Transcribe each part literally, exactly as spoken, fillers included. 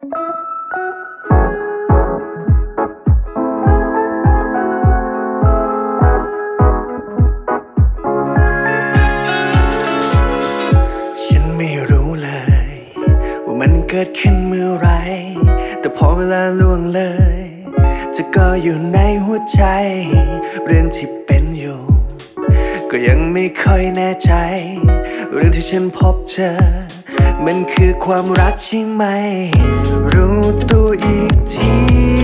ฉันไม่รู้เลยว่ามันเกิดขึ้นเมื่อไรแต่พอเวลาล่วงเลยจะก็อยู่ในหัวใจเรื่องที่เป็นอยู่ก็ยังไม่ค่อยแน่ใจเรื่องที่ฉันพบเจอมันคือความรักใช่ไหมรู้ตัวอีกที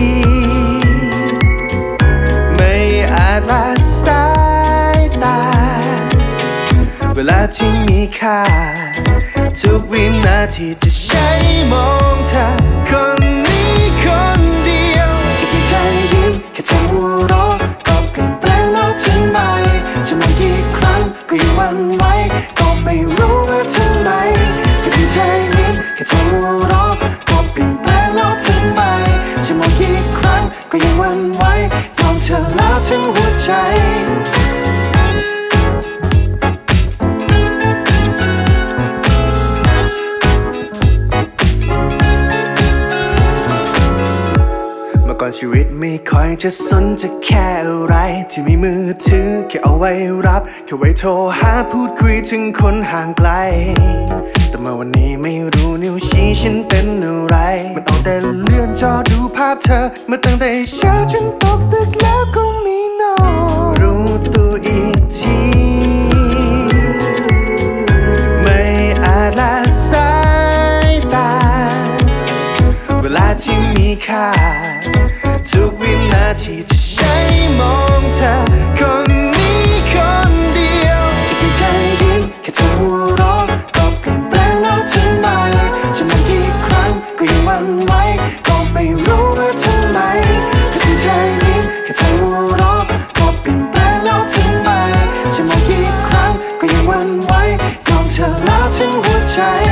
ไม่อาจละสายตาเวลาที่มีค่าทุกวินาทีจะใช้มองเธอคนนี้คนเดียวแค่เพียงเธอยิ้มแค่เธอหัวเราะก็เปลี่ยนแปลงแล้วทำไมจะมองกี่ครั้งก็ยังหวั่นไหวก็ไม่รู้ว่าทำไมแค่เพียงเธอยิ้มแค่เธอหัวเราะก็เปลี่ยนแปลงแล้วทำไมจะมองกี่ครั้งก็ยังหวั่นไหวยอมเธอแล้วทั้งหัวใจก่อนชีวิตไม่ค่อยจะสนจะแค่อะไรที่มีมือถือแค่เอาไว้รับแค่ไว้โทรหาพูดคุยถึงคนห่างไกลแต่เมื่อวันนี้ไม่รู้นิ้วชี้ฉันเป็นอะไรมันเอาแต่เลื่อนจอดูภาพเธอมาตั้งแต่เช้าจนตกดึกแล้วก็มีนอนรู้ตัวอีกทีไม่อาจละสายตาเวลาที่มีค่าทุกวินาทีจะใช้มองเธอคนนี้คนเดียวแค่เธอยิ้มแค่เธอหัวเราะก็เปลี่ยนแปลงแล้วทำไมจะมองกี่ครั้งก็ยังหวั่นไหวก็ไม่รู้ว่าทำไมแค่เธอยิ้มแค่เธอหัวเราะก็เปลี่ยนแปลงแล้วทำไมจะมองกี่ครั้งก็ยังหวั่นไหวยอมเธอแล้วทั้งหัวใจ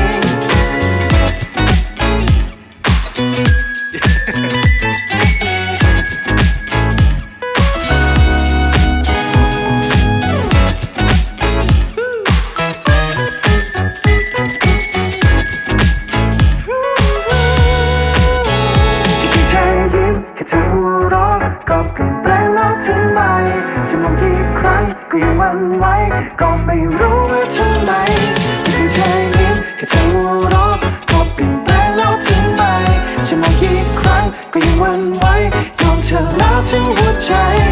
ก็ยังหวั่นไหวก็ไม่รู้ว่าทำไมแค่เธอยิ้มแค่เธอหัวเราะก็เปลี่ยนแปลงแล้วทำไมจะมองกี่ครั้งก็ยังหวั่นไหวยอมเธอแล้วทั้งหัวใจ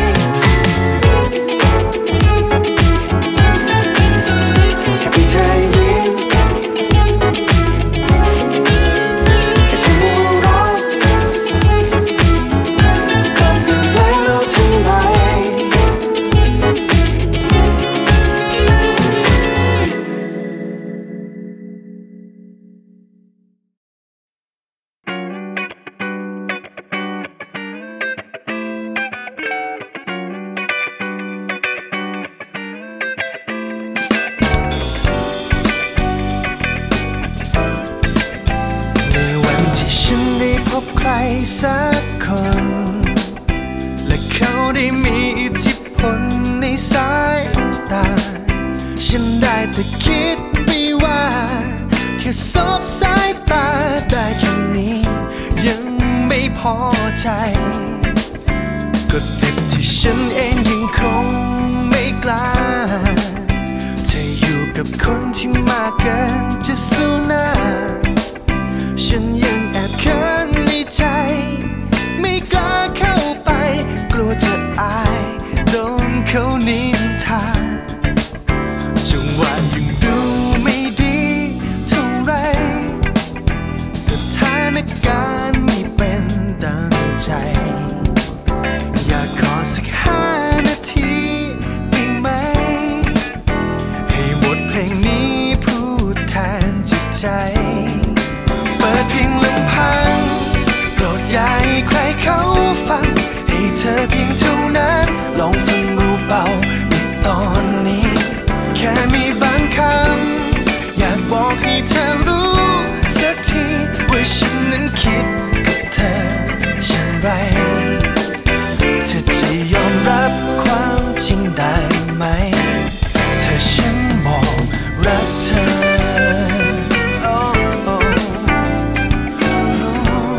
แค่เพียงเธอยิ้มแค่เธอหัวเราะก็เปลี่ยนแปลงแล้วทำไมฉันได้พบใครสักคนและเขาได้มีอิทธิพลในสายตาฉันได้แต่คิดไปว่าแค่สบสายตาได้แค่นี้ยังไม่พอใจก็ติดที่ฉันเองยังคงไม่กล้าเธออยู่กับคนที่มากเกินจะสู้หน้าฉันยังแอบเขินในใจไม่กล้าเข้าไปกลัวจะอายโดนเขานินทาจังหวะยังดูไม่ดีเท่าไรสถานการณ์ไม่เป็นดังใจอยากขอสักห้านาทีได้ไหมให้บทเพลงนี้พูดแทนจิตใจเปิดเพียงลำพังโปรดอย่าให้ใครเขาฟังให้เธอเพียงเท่านั้นลองฟังเบาๆในตอนนี้แค่มีบางคำอยากบอกให้เธอรู้สักทีว่าฉันนั้นคิดกับเธอเช่นไรเธอจะยอมรับความจริงได้ไหมถ้าฉันบอกรักเธอ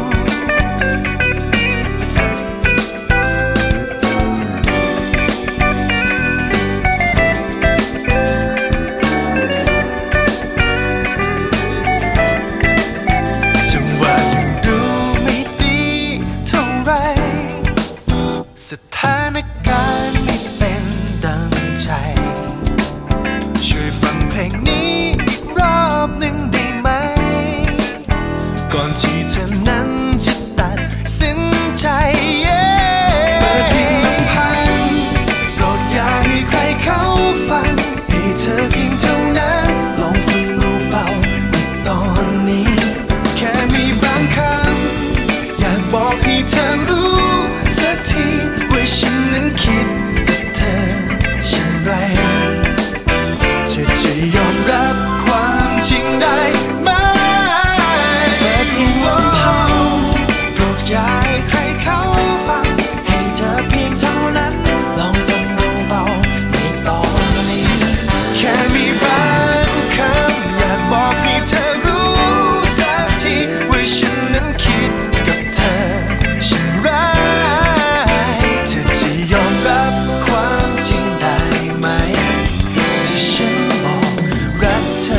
อนที่เธอนั้นจะตัดสินใจเปิดเพียงลำพังโปรดอย่าให้ใครเขาฟังให้เธอเพียงเท่านั้นลองฟังเบาๆในตอนนี้แค่มีบางคำอยากบอกให้เธอรู้สักทีว่าฉันนั้นคิดกับเธอเช่นไรเธอจะยอมรับความจริงได้ไหมเปิดเพียงลำพังโปรดอย่าให้ใครเขาฟังให้เธอเพียงเท่านั้นลองฟังเบาๆในตอนนี้แค่มีบางคำอยากบอกให้เธอรู้สักทีว่าฉันนั้นคิดกับเธอเช่นไรเธอจะยอมรับความจริงได้ไหมที่ฉันบอกรักเธอ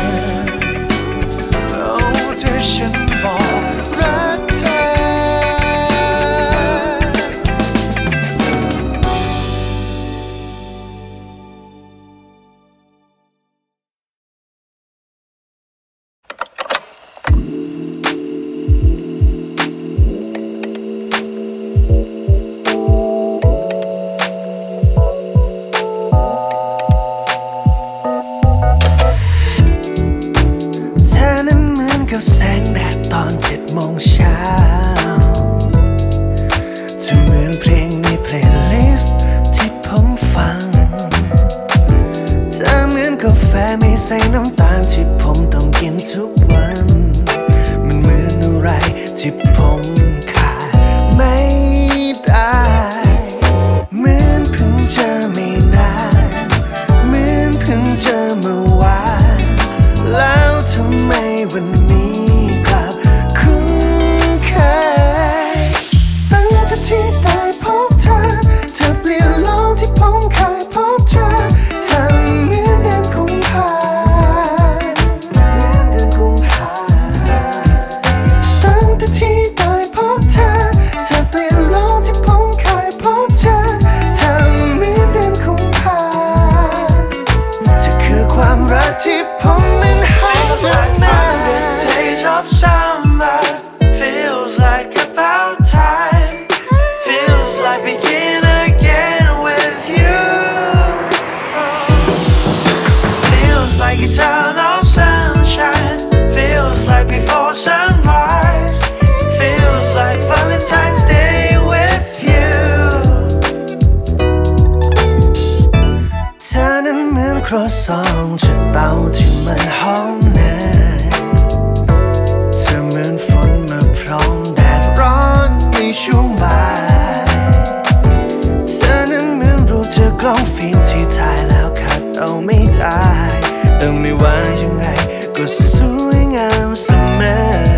โอ้ที่ฉันบอกรักเธอเธอนั้นเหมือนกับแสงแดดตอนเจ็ดโมงเช้าเธอเหมือนเพลงในเพลย์ลิสต์ที่ผมฟังเธอเหมือนกาแฟไม่ใส่น้ำตาลที่ผมต้องกินทุกวันมันเหมือนอะไรที่ผมขาดไม่ได้เหมือนเพิ่งเจอไม่นานเหมือนเพิ่งเจอเมื่อวานแล้วทำไมวันนี้กลับคุ้นเคยตั้งแต่ที่ได้พบเธอเธอเปลี่ยนโลกที่ผมเคยพบเจอเธอเหมือนเดือนกุมภาเหมือนเดือนกุมภาตั้งแต่ที่ได้พบเธอเธอเปลี่ยนโลกที่ผมเคยพบเจอเธอเหมือนเดือนกุมภาจะคือความรักที่ผมนั้นให้มานาน Days of summer feels like about time. Feels like begin again with you. Feels like eternal sunshine. Feels like before sunrise. Feels like Valentine's Day with you. เธอนั้นเหมือนครัวซองจากเตาที่มันหอมเนยเธอเหมือนฝนมาพร้อมแดดร้อนในช่วงบ่ายเธอนั้นเหมือนรูปจากกล้องฟิล์มที่ถ่ายแล้วขัดเอาไม่ได้แต่ไม่ว่ายังไงก็สวยงามเสมอ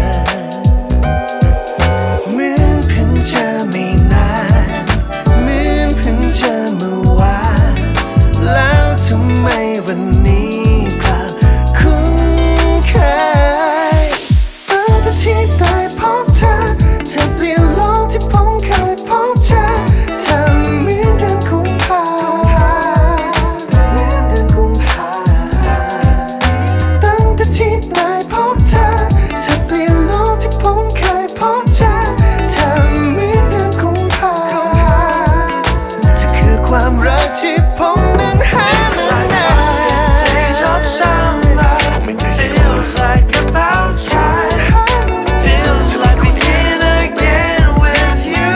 เหมือนเพิ่งเจอไม่นานเหมือนเพิ่งเจอเมื่อวานแล้วทำไมวันนี้กลับคุ้นเคยตั้งแต่ที่ได้พบเธอเธอเปลี่ยนโลกที่ผมเคยพบเจอเธอเหมือนเดือนกุมภาเหมือนเดือนกุมภาตั้งแต่ที่ได้พบเธอเธอเปลี่ยนโลกที่ผมเคยพบเจอเธอเหมือนเดือนกุมภาจะคือความรักที่ผมนั้นหามานาน Days of summer feels like about time. Feels like begin again with you.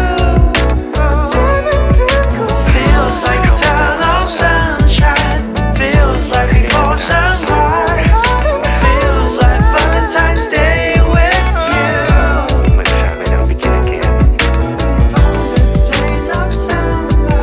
Feels like eternal sunshine. Feels like before sunrise. Feels like Valentine's Day with you. Days of summer.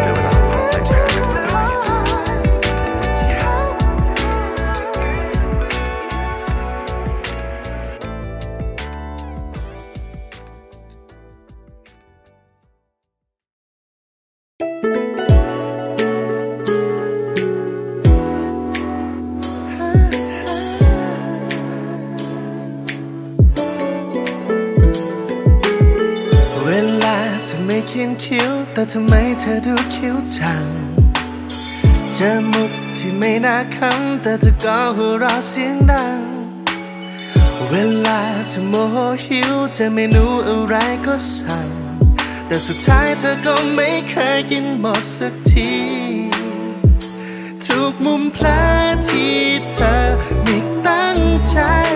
เวลาเธอไม่เขียนคิ้วแต่ทำไมเธอดูคิ้วจังเจอมุกที่ไม่น่าขำแต่เธอก็หัวเราะเสียงดังเวลาเธอโมโหหิวจะเมนูอะไรก็สั่งแต่สุดท้ายเธอก็ไม่เคยกินหมดสักทีทุกมุมแผลที่เธอไม่ตั้งใจ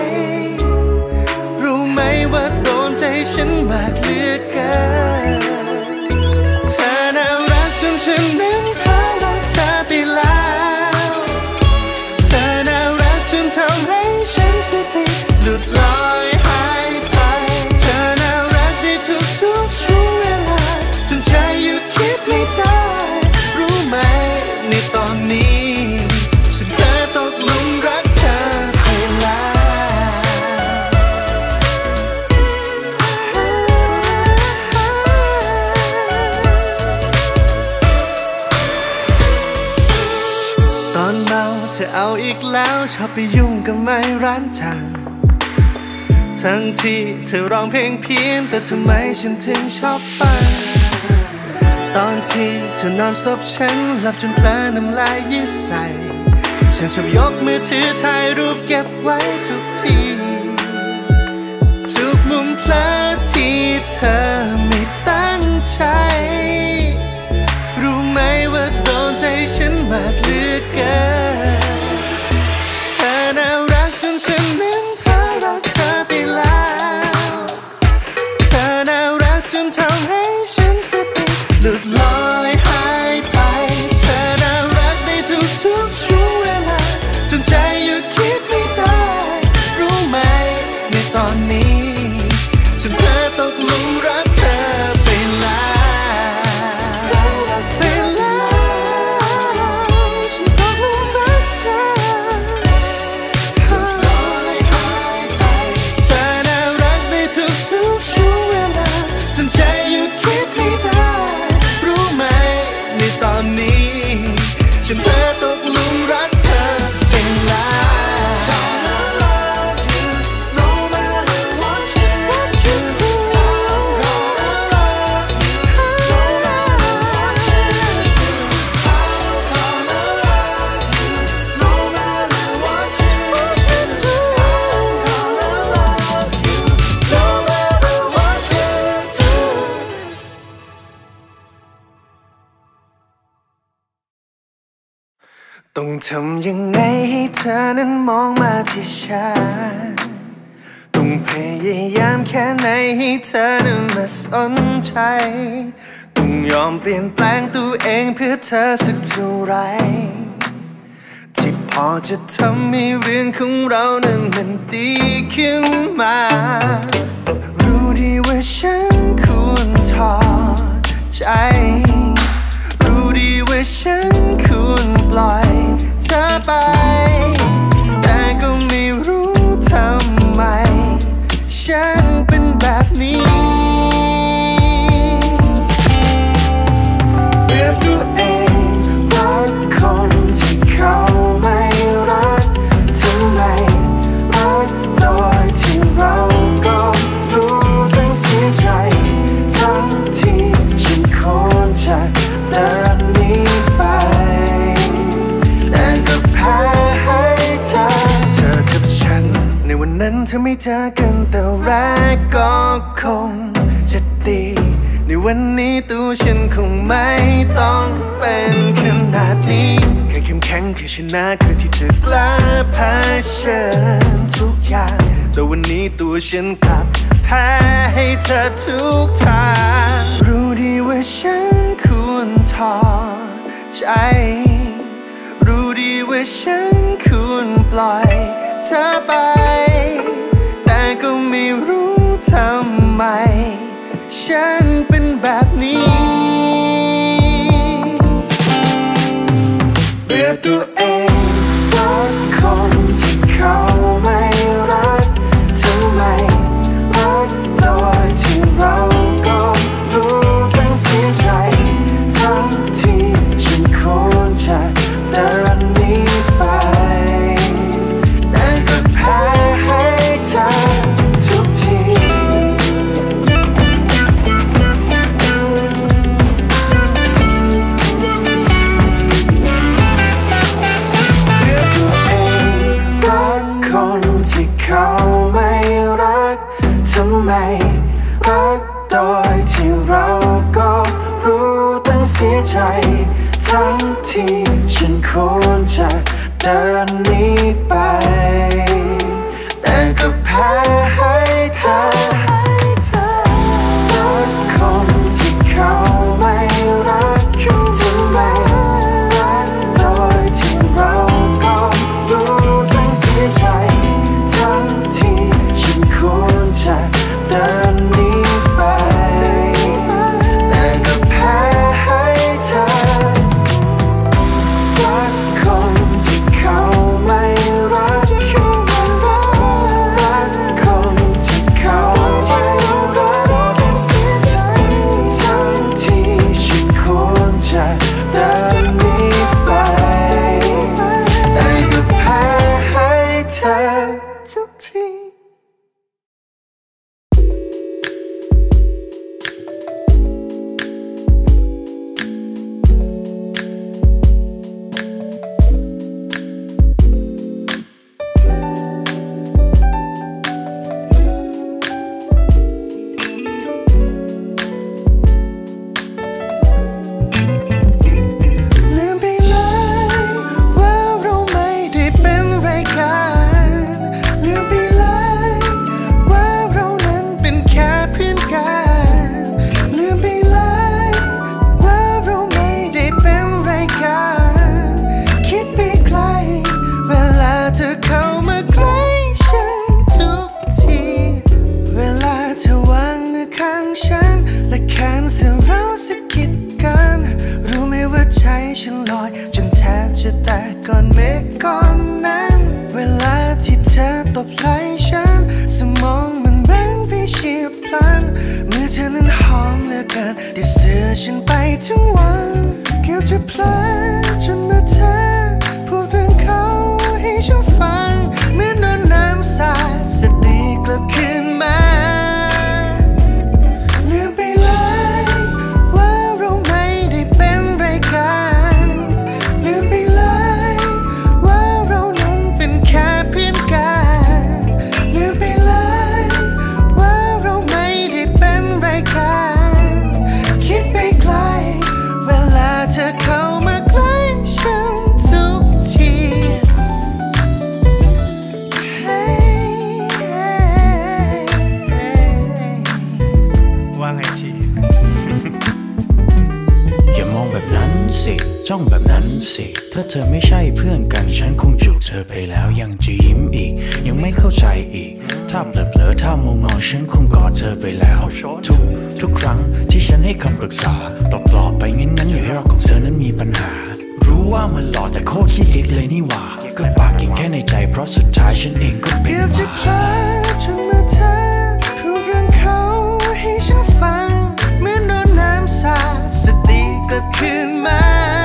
รู้ไหมว่าโดนใจฉันมากเหลือเกินเธอน่ารักจนฉันนั้นเพราะรักเธอไปแล้วเธอน่ารักจนทำให้ฉันสติหลุดลอยหายไปเธอน่ารักได้ทุกทุกช่วงเวลาจนใจหยุดคิดไม่ได้รู้ไหมในตอนนี้ฉันเผลอตกหลุมรักเธอไปแล้วตอนเมาเธอเอาอีกแล้วชอบไปยุ่งกับไม้ร้านจังทั้งที่เธอร้องเพลงเพี้ยนแต่ทำไมฉันถึงชอบฟังตอนที่เธอนอนซบฉันหลับจนเพลินน้ำลายยืดใส่ฉันชอบยกมือถือถ่ายรูปเก็บไว้ทุกทีทุกมุมเพลอที่เธอไม่ตั้งใจรู้ไหมว่าโดนใจฉันมากเหลือเกินเธอน่ารักจนฉันนั้นเพราะรักเธอไปแล้วเธอน่ารักจนทำให้ฉันสติหลุดลอยหายไปเธอน่ารักได้ทุกทุกช่วงเวลาจนใจหยุดคิดไม่ได้รู้ไหมในตอนนี้ฉันเผลอตกหลุมรักเธอไปแล้วไปแล้วฉันตกหลุมรักเธอหายหายไปเธอน่ารักได้ทุกทุกช่วงเวลาจนใจหยุดคิดไม่ได้รู้ไหมในตอนนี้ฉันเผลอตกหลุมรักเธอไปแล้วต้องทำยังไงให้เธอนั้นมองมาที่ฉันต้องพยายามแค่ไหนให้เธอนั้นมาสนใจต้องยอมเปลี่ยนแปลงตัวเองเพื่อเธอสักเท่าไรที่พอจะทำให้เรื่องของเรานั้นมันดีขึ้นมารู้ดีว่าฉันควรถอดใจรู้ดีว่าฉันควรปล่อยเธอไปแต่ก็ไม่รู้ทำไมฉันเป็นแบบนี้เบื่อตัวเองรักคนที่เขาไม่รักทำไมรักโดยที่เราก็รู้ต้องเสียใจทั้งที่ฉันควรจะเดินหนีไปแต่ก็แพ้ให้เธอเธอกับฉันในวันนั้นเธอไม่เจอกันแต่แรกก็คงจะดีในวันนี้ตัวฉันคงไม่ต้องเป็นขนาดนี้แค่เข้มแข็งแค่ชนะคือที่จะกล้าเผชิญทุกอย่างแต่วันนี้ตัวฉันกลับแพ้ให้เธอทุกทางรู้ดีว่าฉันควรถอดใจรู้ดีว่าฉันควรปล่อยเธอไปแต่ก็ไม่รู้ทำไมฉันเป็นแบบนี้เบื่อตัวเองรักคนที่เขาไม่รักทำไมรักโดยที่เราก็รู้ต้องเสียใจทั้งที่ฉันควรจะเดินหนีไปแต่ก็แพ้ให้เธอทุกทีทำไมรักโดยที่เราก็รู้ต้องเสียใจทั้งที่ฉันควรจะเดินหนีไปแต่ก็แพ้ให้เธอรักคนที่เขาไม่รักทำไมรักโดยที่เราก็รู้ต้องเสียใจทั้งที่ฉันควรจะเดินหนีไปแต่ก็แพ้ให้เธอรักคนที่เขาไม่รักรักคนที่เขาไม่รักต้องเสียใจทั้งที่ฉันควรจะเดินหนีไปแต่ก็แพ้ให้เธอทุกทีจ้องแบบนั้นสิถ้าเธอไม่ใช่เพื่อนกันฉันคงจูบเธอไปแล้วยังจะยิ้มอีกยังไม่เข้าใจอีกถ้าเผลอๆถ้ามองมองฉันคงกอดเธอไปแล้วทุกทุกครั้งที่ฉันให้คำปรึกษาปลอบๆไปงั้นๆอย่าให้เราของเธอนั้นมีปัญหารู้ว่ามันหล่อแต่โคตรขี้เกียจเลยนี่หว่าก็ปากเก่งแค่ในใจเพราะสุดท้ายฉันเองก็เป็นหมาจนเมื่อเธอพูดเรื่องเขาให้ฉันฟังเหมือนโดนน้ำสาดสติกลับคืนมา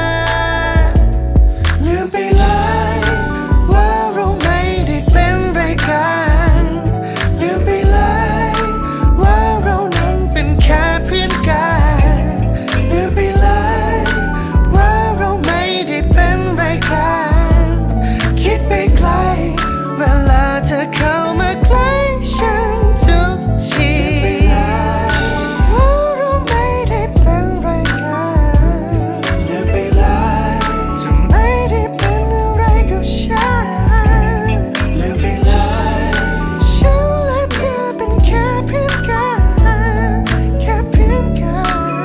ลืมไปเลยว่าเราไม่ได้เป็นไรกันลืมไปเลยว่าเรานั้นเป็นแค่เพื่อนกันลืมไปเลยว่าเราไม่ได้เป็นไรกันคิดไปไกลเวลาเธอเข้ามาใกล้ฉันทุกทีว่าเราไม่ได้เป็นไรกันลืมไปเลยเธอไม่ได้เป็นอะไรกับฉันลืมไปเลยฉันและเธอเป็นแค่เพื่อนกันแค่เพื่อนกัน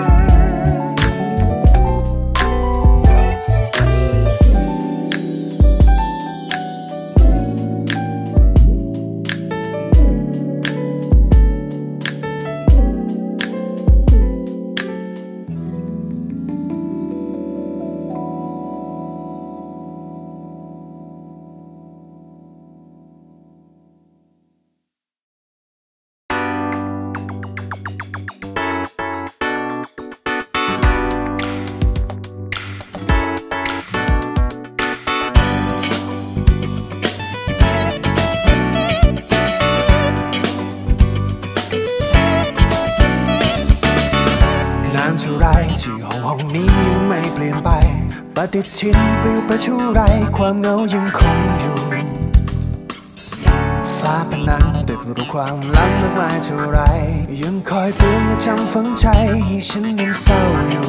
นานเท่าไรที่ห้องห้องนี้ยังไม่เปลี่ยนไปปฏิทินปลิวไปเท่าไรความเหงายังคงอยู่ฝฟ้าเป็นนั้นติดรูความลับมากมายเท่าไรยังคอยเตือนและจำฝังใจให้ฉันยังเศร้าอยู่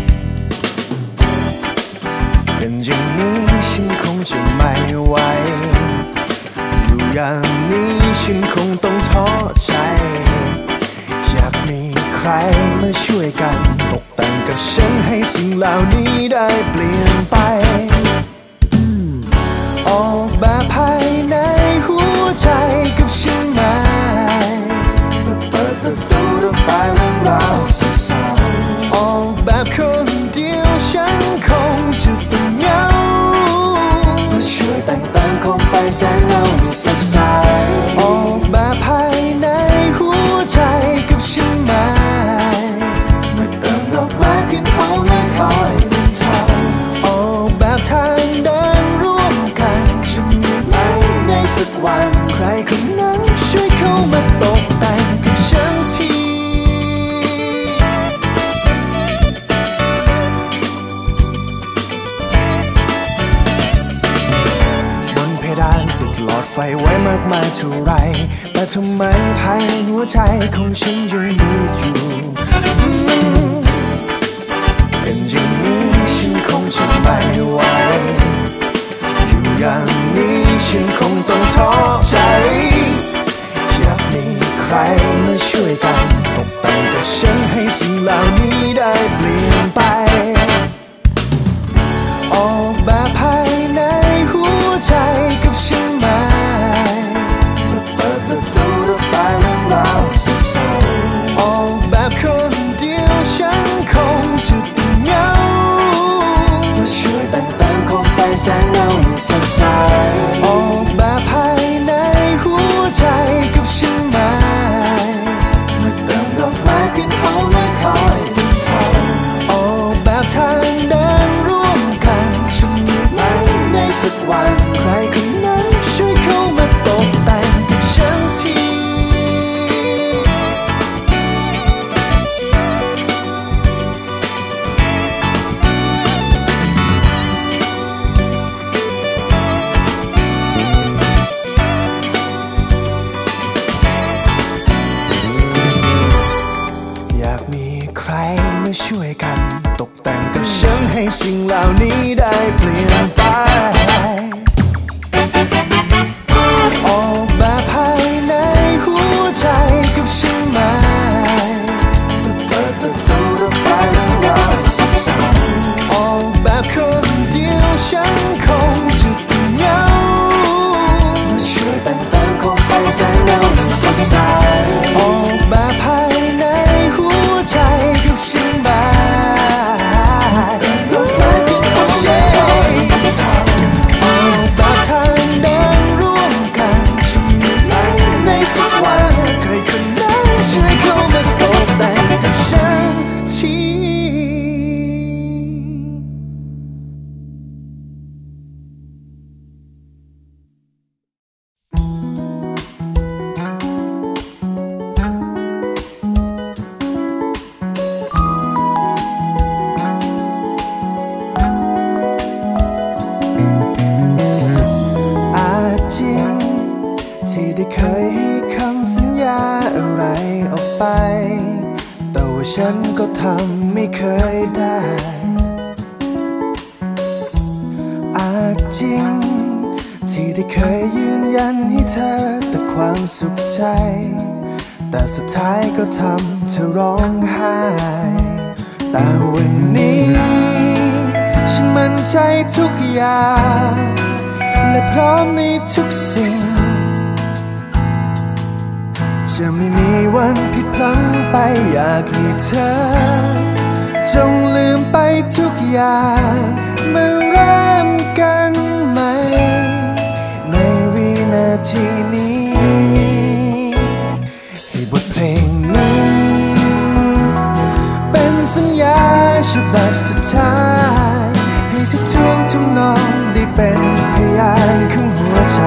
เป็นอย่างนี้ฉันคงจะไม่ไหวอยู่อย่างนี้ฉันคงต้องท้อใจอยากมีใครมาช่วยกันตกแต่งกับฉันให้สิ่งเหล่านี้ได้เปลี่ยนไปออกแบบภายในหัวใจกับฉันไหมเปิดประตูระบายเรื่องราวเศร้าๆออกแบบคนเดียวฉันคงจะต้องเหงามาช่วยแต่งเติมโคมไฟแสงเงาให้สดใสออกแบบภายในหัวใจกับฉันไหมมาเติมดอกไม้กลิ่นหอมและคอยเป็นเธอออกแบบทางเดินร่วมกันจะมีไหมในสักวันใครคนนั้นช่วยเข้ามาตกแต่งกับฉันทีบนเพดานติดหลอดไฟไว้มากมายเท่าไรแต่ทำไมภายในหัวใจของฉันยังมืดอยู่เป็นอย่างนี้ฉันคงจะไม่ไหวอยู่อย่างนี้ฉันคงต้องท้อใจอยากมีใครมาช่วยกันตกแต่งกับฉันให้สิ่งเหล่านี้ได้เปลี่ยนไปออกแบบภายในหัวใจกับฉันไหมเปิดประตูระบายเรื่องราวเศร้าๆออกแบบคนเดียวฉันคงจะต้องเหงามาช่วยแต่งเติมโคมไฟแสงเงาให้สดใสออกแบบภายในหัวใจกับฉันไหมมาเติมดอกไม้กลิ่นหอมและคอยเป็นเธอออกแบบทางเดินร่วมกันจะมีไหมในสักวันใครคนนั้นช่วยเข้ามาตกแต่งกับฉันทีอยากมีใครมาช่วยกันตกแต่งกับฉันให้สิ่งเหล่านี้ได้เปลี่ยนไปออกแบบภายในหัวใจกับฉันไหมเปิดประตูระบายเรื่องราวเศร้าๆออกแบบคนเดียวฉันคงจะต้องเหงามาช่วยแต่งเติมโคมไฟแสงเงาให้สดใสออกแบบภายในหัวใจกับฉันไหมดอกไม้กลิ่นหอมและคอยเป็นเธอออกแบบทางเดินร่วมกันจะมีไหมในสักวันใครคนนั้นช่วยเข้ามาตกแต่งกับฉันที ฉันก็ทำไม่เคยได้อาจจริงที่ได้เคยยืนยันให้เธอแต่ความสุขใจแต่สุดท้ายก็ทำเธอร้องไห้แต่วันนี้ฉันมั่นใจทุกอย่างและพร้อมในทุกสิ่งจะไม่มีวันผิดพลั้งไปอยากให้เธอจงลืมไปทุกอย่างมาเริ่มกันใหม่ในวินาทีนี้ให้บทเพลงนี้เป็นสัญญาฉบับสุดท้ายให้ทุกท่วงทุกนองได้เป็นพยานของหัวใจ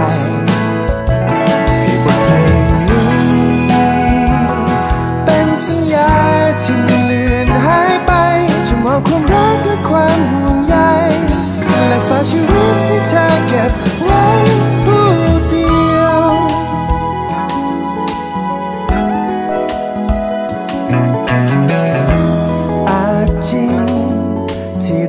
สัญญาที่ไม่เลือนหายไปจงมอบความรักและความห่วงใยและฝากชีวิตให้เธอเก็บไว้ผู้เดียว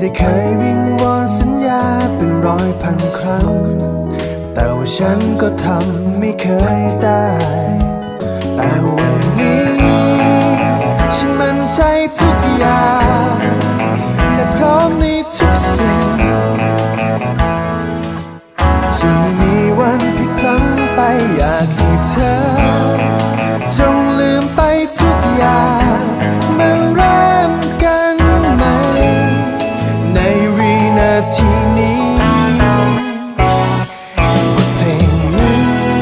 ได้เคยวิงวอนสัญญาเป็นร้อยพันครั้งแต่ว่าฉันก็ทำไม่เคยได้แต่วันนี้ฉันมั่นใจทุกอย่างและพร้อมในทุกสิ่งจะไม่มีวันผิดพลั้งไปอยากให้เธอจงลืมไปทุกอย่างมาเริ่มกันใหม่ในวินาทีนี้บทเพลงนี้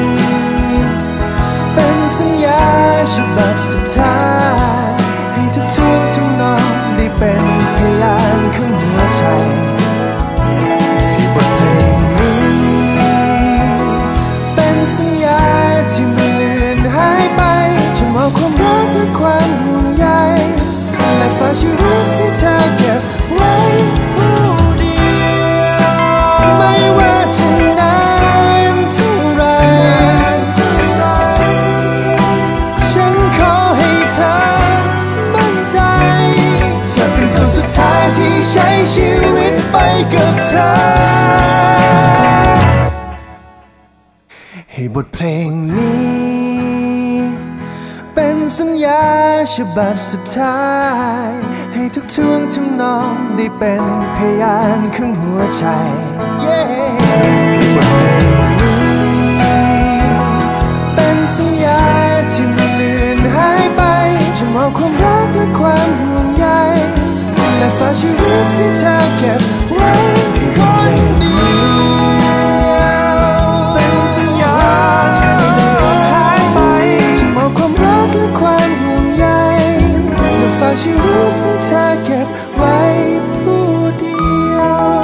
เป็นสัญญาฉบับสุดท้ายให้ทุกท่วงทำนองได้เป็นพยานของหัวใจบทเพลงนี้เป็นสัญญาที่ไม่เลือนหายไปจนมอบความรักและความห่วงใยและฝากชีวิตให้เธอเก็บไว้ผู้เดียวไม่ว่าจะนานเท่าไรฉันขอให้เธอมั่นใจจะเป็นคนสุดท้ายที่ใช้ชีวิตไปกับเธอให้บทเพลงนี้เป็นสัญญาฉบับสุดท้ายให้ทุกท่วงทำนองได้เป็นพยานของหัวใจ yeah. ให้บทเพลงนี้เป็นสัญญาที่ไม่เลือนหายไปจะมอบความรักและความห่วงใยและฝากชีวิตให้เธอเก็บไว้คนเดียวเป็นสัญญาที่ไม่เลือนหายไปจะมอบความรักและความห่วงใยและฝากชีวิตให้เธอเก็บไว้ผู้เดียว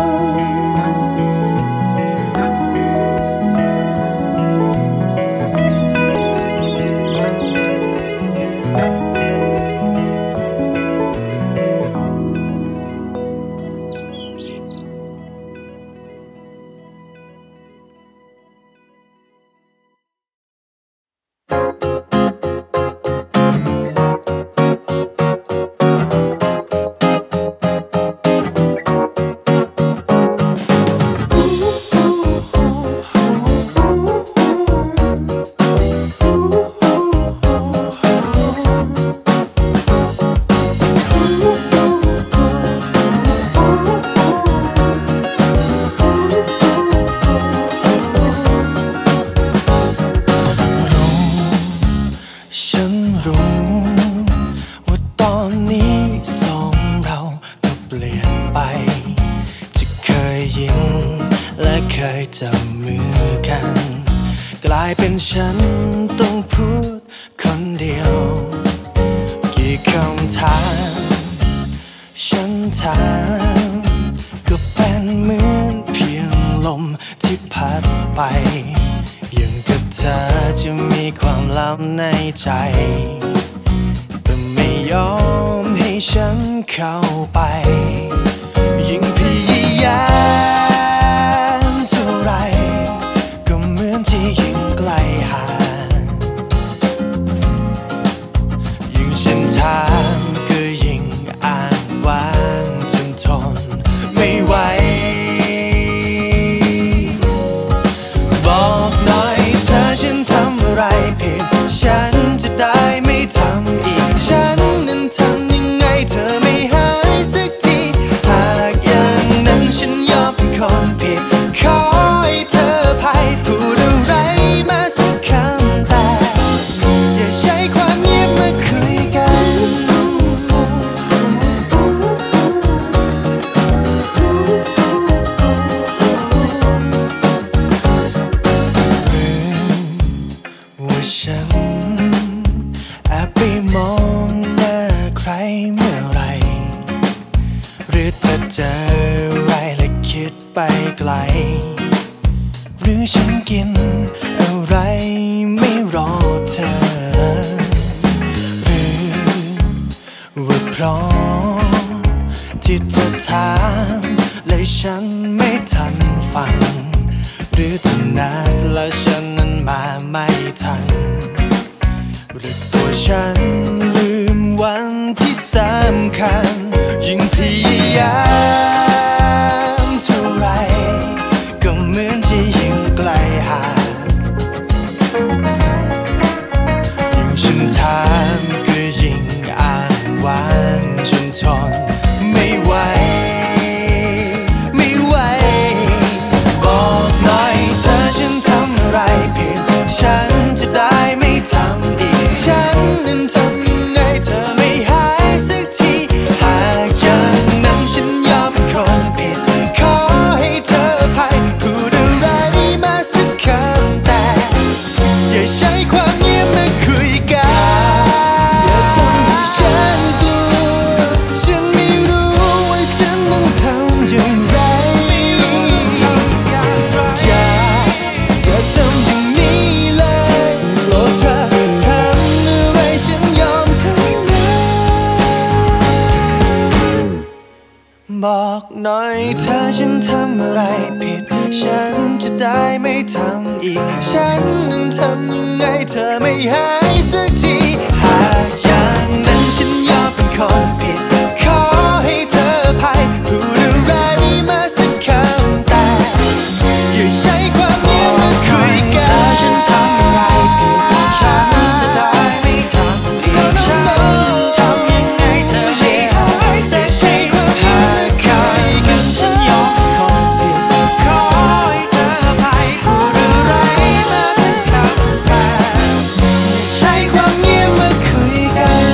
จับมือกันกลายเป็นฉันต้องพูดคนเดียวกี่คำถามฉันถามก็เป็นเหมือนเพียงลมที่พัดไปยังกับเธอจะมีความลับในใจแต่ไม่ยอมให้ฉันเข้าไปยิ่งพยายามเท่าไรก็เหมือนจะยิ่งไกลห่างยิ่งฉันถามก็ยิ่งอ้างว้างจนทนไม่ไหวบอกหน่อยเธอฉันทำอะไรผิดฉันจะได้ไม่ทำอีกฉันนั้นทำยังไงเธอไม่หายสักทีหากอย่างนั้นฉันยอมเป็นคนผิดขอให้เธออภัยพูดอะไรมาสักคำแต่อย่าใช้ความเงียบมาคุยกันว่าฉันแอบไปมองหน้าใครเมื่อไรหรือถ้าเจออะไรและคิดไปไกลหรือฉันกินอะไรไม่รอเธอหรือว่าเพราะที่เธอถามและฉันไม่ทันฟังหรือเธอนัดแล้วฉันนั้นมาไม่ทันหรือตัวฉันลืมวันที่สำคัญยิ่งพยายามบอกหน่อยถ้าฉันทำอะไรผิดฉันจะได้ไม่ทำอีกฉันนั้นทำยังไงเธอไม่หายสักทีหากอย่างนั้นฉันยอมเป็นคนผิดขอให้เธออภัยพูดอะไรมาสักคำแต่อย่าใช้ความเงียบมาคุยกันถ้าฉันทำอะไรผิดฉันจะได้ไม่ทำอีกฉันทำยังไงเธอไม่หายสักทีหากอย่างฉันยอมเป็นคนผิดขอให้เธออภัยพูดอะไรมาสักคำแต่อย่าใช้ความเงียบมาคุยกัน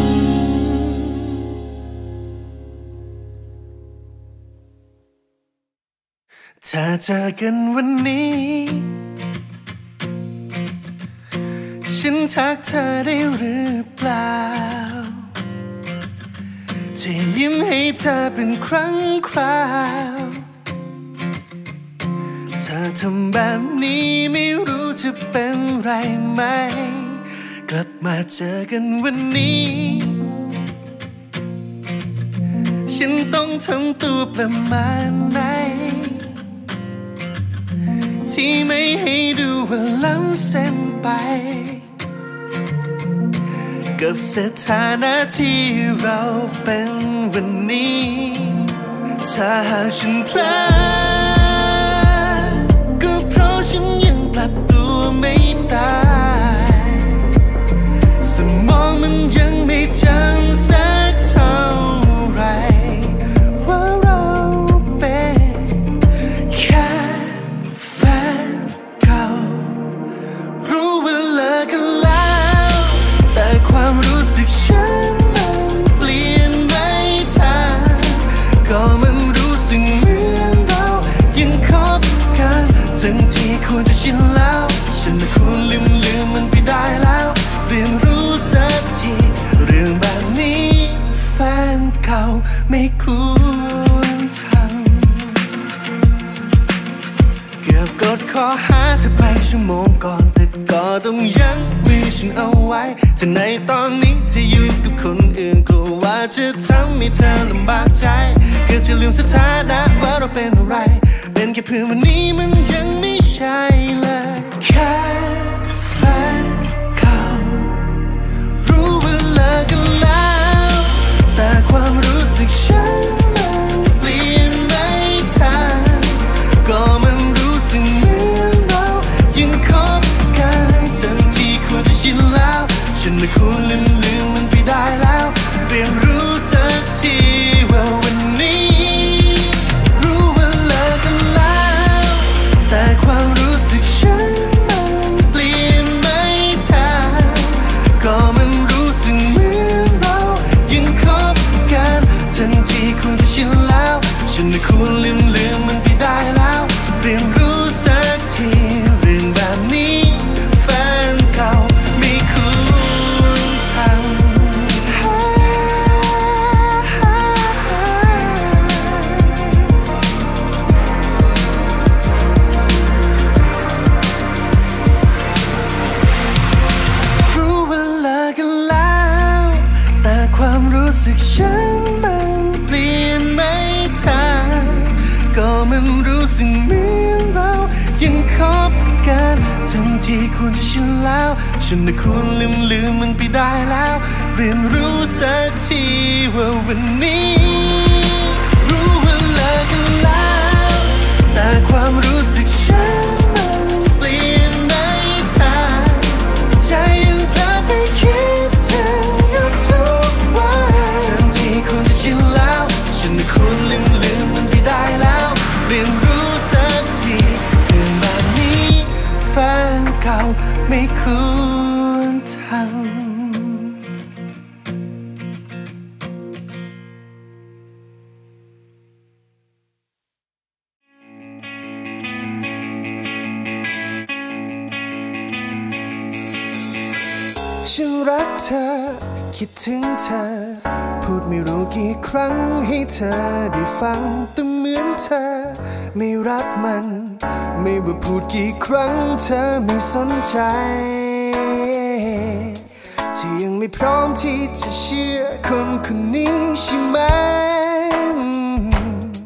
ถ้าเจอกันวันนี้ฉันทักเธอได้หรือเปล่าจะยิ้มให้เธอเป็นครั้งคราวถ้าทำแบบนี้ไม่รู้จะเป็นไรไหมกลับมาเจอกันวันนี้ฉันต้องทำตัวประมาณไหนที่ไม่ให้ดูว่าล้ำเส้นไปกับสถานะที่เราเป็นวันนี้ถ้าหากฉันพลาดก็เพราะฉันยังปรับตัวไม่ได้สมองมันยังไม่จำสักเท่าไรว่าเราเป็นแค่แฟนเก่ารู้ว่าเลิกกันแล้วแต่ความรู้สึกฉันมันเปลี่ยนไม่ทันก็มันรู้สึกเหมือนเรายังคบกันทั้งที่ควรจะชินแล้วฉันควรลืมลืมมันไปได้แล้วเรียนรู้สักทีเรื่องแบบนี้แฟนเก่าไม่ควรทำเกือบกดข้อหาเธอไปชั่วโมงก่อนแต่ก็ต้องยั้งมือฉันเอาไว้ถ้าในตอนนี้เธออยู่กับคนอื่นกลัวว่าจะทำให้เธอลำบากใจเกือบจะลืมสถานะว่าเราเป็นอะไรเป็นแค่เพื่อนวันนี้มันยังไม่ใช่เลยแค่แฟนเก่ารู้ว่าเลิกกันแล้วแต่ความรู้สึกฉันมันเปลี่ยนไม่ทันก็มันรู้สึกเหมือนเรายังคบกันทั้งที่ควรจะชินแล้วฉันไม่ควรลืมลืมมันไปได้แล้วเรียนรู้สักทีว่าวันนี้รู้ว่าเลิกกันแล้วแต่ความรู้สึกฉันมันเปลี่ยนไม่ทันก็มันรู้สึกเหมือนเรายังคบกันทั้งที่ควรจะชินแล้วฉันไม่ควรลืมลืมมันไปได้แล้วเรียนรู้สักทีเรื่องแบบนี้แฟนเก่าไม่ควรทำรู้ว่าเลิกกันแล้วแต่ความรู้สึกฉันมันเปลี่ยนไม่ทันก็มันรู้สึกเหมือนเรายังคบกันทั้งที่ควรจะชินแล้วฉันน่ะควรลืมลืมมันไปได้แล้วเรียนรู้สักทีว่าวันนี้รู้ว่าเลิกกันแล้วแต่ความรู้สึกฉันมันเปลี่ยนไม่ทันใจยังพลาดไปคิดถึงอยู่ทุกวันทั้งที่ควรจะชินแล้วฉันน่ะควรลืมลืมมันไปได้แล้วเรียนรู้สักทีเรื่องแบบนี้แฟนเก่าไม่ควรทำฉันรักเธอคิดถึงเธอพูดไม่รู้กี่ครั้งให้เธอได้ฟังแต่เหมือนเธอไม่รักมันไม่ว่าพูดกี่ครั้งเธอไม่สนใจที่ยังไม่พร้อมที่จะเชื่อคนคนนี้ใช่ไหม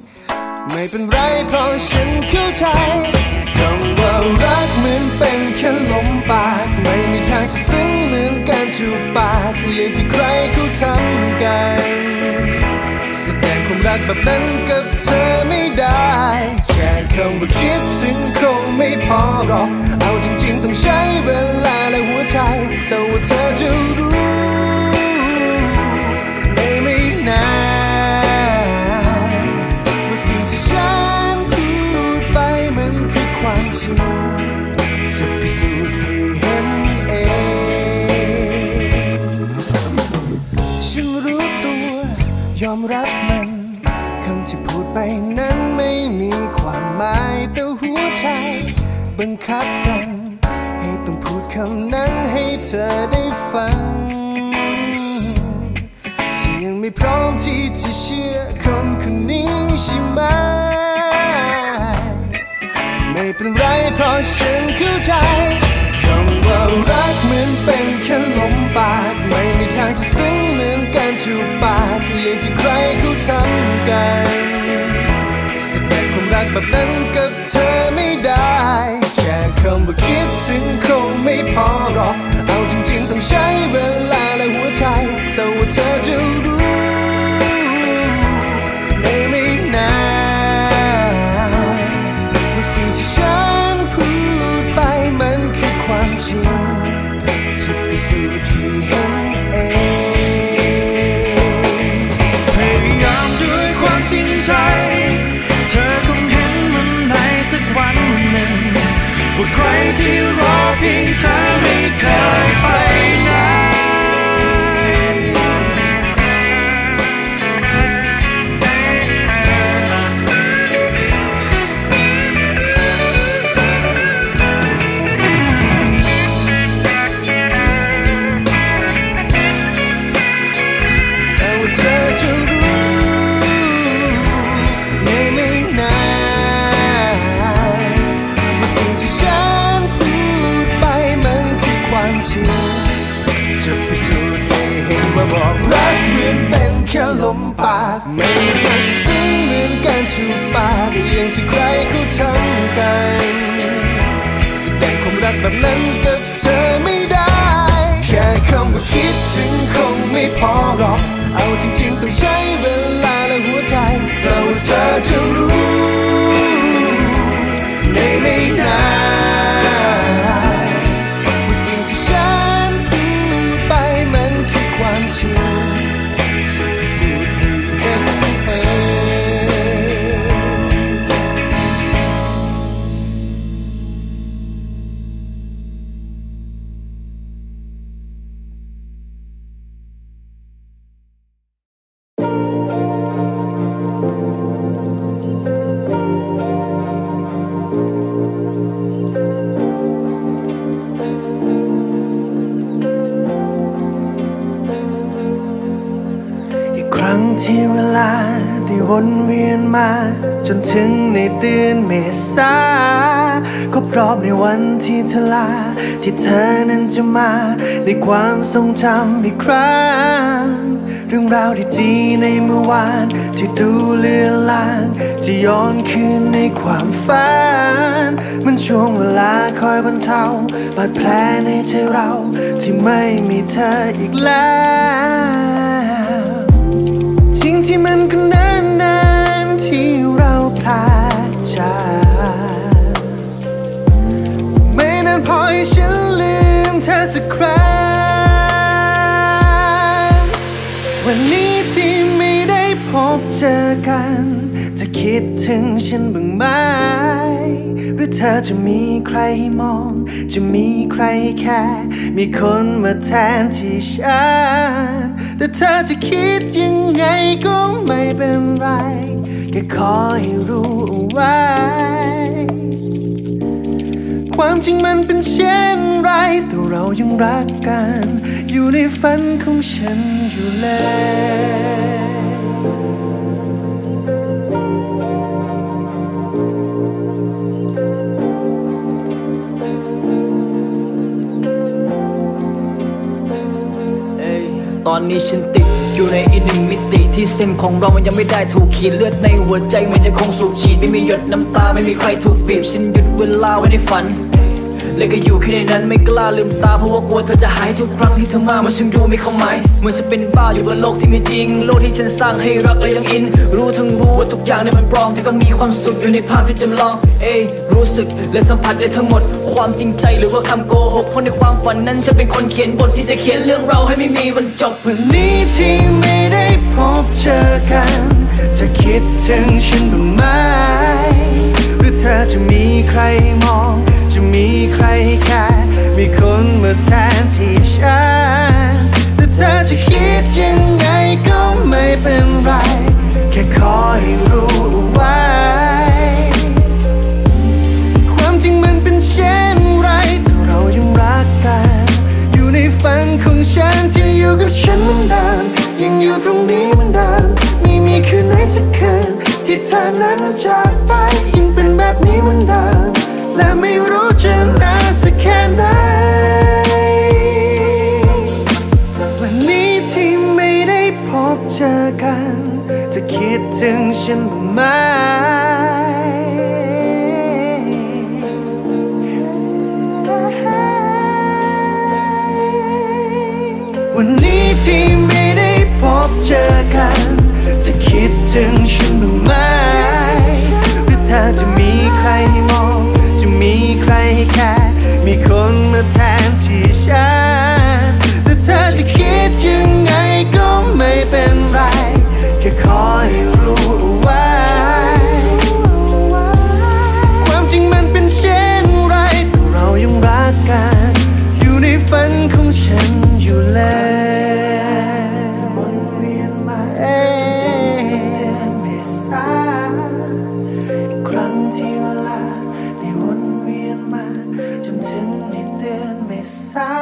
ไม่เป็นไรเพราะฉันเข้าใจคำว่ารักเหมือนเป็นแค่ลมปากไม่มีทางจะซึ้งเหมือนการจูบปากอย่างที่ใครเขาทำกันแสดงความรักแบบนั้นกับเธอไม่ได้แค่คำว่าคิดถึงคงไม่พอหรอกเอาจริงๆต้องใช้เวลาและหัวใจแต่ว่าเธอจะรู้ในไม่นานว่าสิ่งที่ฉันพูดไปมันคือความจริงจะพิสูจน์ให้เห็นเองฉันรู้ตัวยอมรับมันคำที่พูดไปนั้นไม่มีความหมายแต่หัวใจบังคับกันให้ต้องพูดคำนั้นให้เธอได้ฟังที่ยังไม่พร้อมที่จะเชื่อคนคนนี้ใช่ไหมไม่เป็นไรเพราะฉันเข้าใจคำว่ารักเหมือนเป็นแค่ลมปากไม่มีทางจะซึ้งเหมือนการจูบปากอย่างที่ใครเขาทำกันแสดงความรักแบบนั้นกับเธอไม่ได้แค่คำว่าคิดถึงคงไม่พอหรอกเอาจริงๆต้องใช้เวลาและหัวใจแต่ว่าเธอจะรู้ในไม่นานว่าสิ่งที่ฉันพูดไปมันคือความจริงจะพิสูจน์ให้เห็นเองพยายามด้วยความจริงใจเธอคงเห็นมันในสักวันหนึ่งว่าใครที่รอเพียงเธอไม่เคยไปไหนจะพิสูจน์ให้เห็นว่าบอกรักเหมือนเป็นแค่ลมปากไม่มีทางจะซึ้งเหมือนการจูบปากอย่างที่ใครเขาทำกันแสดงความรักแบบนั้นกับเธอไม่ได้แค่คำว่าคิดถึงคงไม่พอหรอกเอาจริงๆต้องใช้เวลาและหัวใจแต่ว่าเธอจะรู้ในไม่นานว่าสิ่งที่ฉันพูดไปมันคือความจริงจะพิสูจน์ให้เห็นเองที่เวลาได้วนเวียนมาจนถึงในเดือนเมษาครบรอบในวันที่เธอลาที่เธอนั้นจะมาในความทรงจำอีกครั้งเรื่องราวดีๆในเมื่อวานที่ดูเลือนลางจะย้อนคืนในความฝันมันช่วงเวลาคอยบรรเทาบาดแผลในใจเราที่ไม่มีเธออีกแล้วจริงที่มันก็นานนานที่เราพลาดจากไม่นานพอให้ฉันลืมเธอสักครั้งวันนี้ที่ไม่ได้พบเจอกันจะคิดถึงฉันบ้างไหมหรือเธอจะมีใครให้มองจะมีใครให้แค่มีคนมาแทนที่ฉันแต่เธอจะคิดยังไงก็ไม่เป็นไรแค่ขอให้รู้เอาไว้ความจริงมันเป็นเช่นไรแต่เรายังรักกันอยู่ในฝันของฉันอยู่เลยตอนนี้ฉันติดอยู่ในอีกหนึ่งมิติที่เส้นของเรามันยังไม่ได้ถูกขีดเลือดในหัวใจมันยังคงสูบฉีดไม่มีหยดน้ำตาไม่มีใครถูกบีบฉันหยุดเวลาไว้ในฝันเลยก็อยู่แค่ในนั้นไม่กล้าลืมตาเพราะว่ากลัวเธอจะหายทุกครั้งที่เธอมามันฉันดูไม่เข้าหมายเหมือนฉันเป็นบ้าอยู่บนโลกที่ไม่จริงโลกที่ฉันสร้างให้รักและยังอินรู้ทั้งรู้ว่าทุกอย่างเนี่ยมันปลอมแต่ก็มีความสุขอยู่ในภาพที่จำลองเอ้ยรู้สึกและสัมผัสได้ทั้งหมดความจริงใจหรือว่าคำโกหกเพราะในความฝันนั้นฉันเป็นคนเขียนบทที่จะเขียนเรื่องเราให้ไม่มีวันจบวันนี้ที่ไม่ได้พบเจอกันจะคิดถึงฉันบ้างไหมหรือเธอจะมีใครมองจะมีใครแค่มีคนมาแทนที่ฉันแต่เธอจะคิดยังไงก็ไม่เป็นไรแค่ขอให้รู้ไว้ความจริงมันเป็นเช่นไรแต่เรายังรักกันอยู่ในฝันของฉันที่อยู่กับฉันเหมือนเดิมยังอยู่ตรงนี้เหมือนเดิมไม่มีคืนไหนสักคืนที่เธอนั้นจากไปยังเป็นแบบนี้เหมือนเดิมและไม่รู้จะนานสักแค่ไหนวันนี้ที่ไม่ได้พบเจอกันจะคิดถึงฉันบ้างไหมวันนี้ที่ไม่ได้พบเจอกันจะคิดถึงฉันบ้างไหมหรือเธอจะมีใครมองจะมีใครแค่มีคนมาแทนที่ฉันแต่เธอจะคิดยังไงก็ไม่เป็นไรแค่ขอให้รู้ไว้ความจริงมันเป็นเช่นไรแต่เรายังรักกันอยู่ในฝันของฉันอยู่แล้ววนเวียนมาจนถึงเดือนเมษาอีกครั้งที่เวลาได้วนเวียนมาจนถึงในเดือนเมษา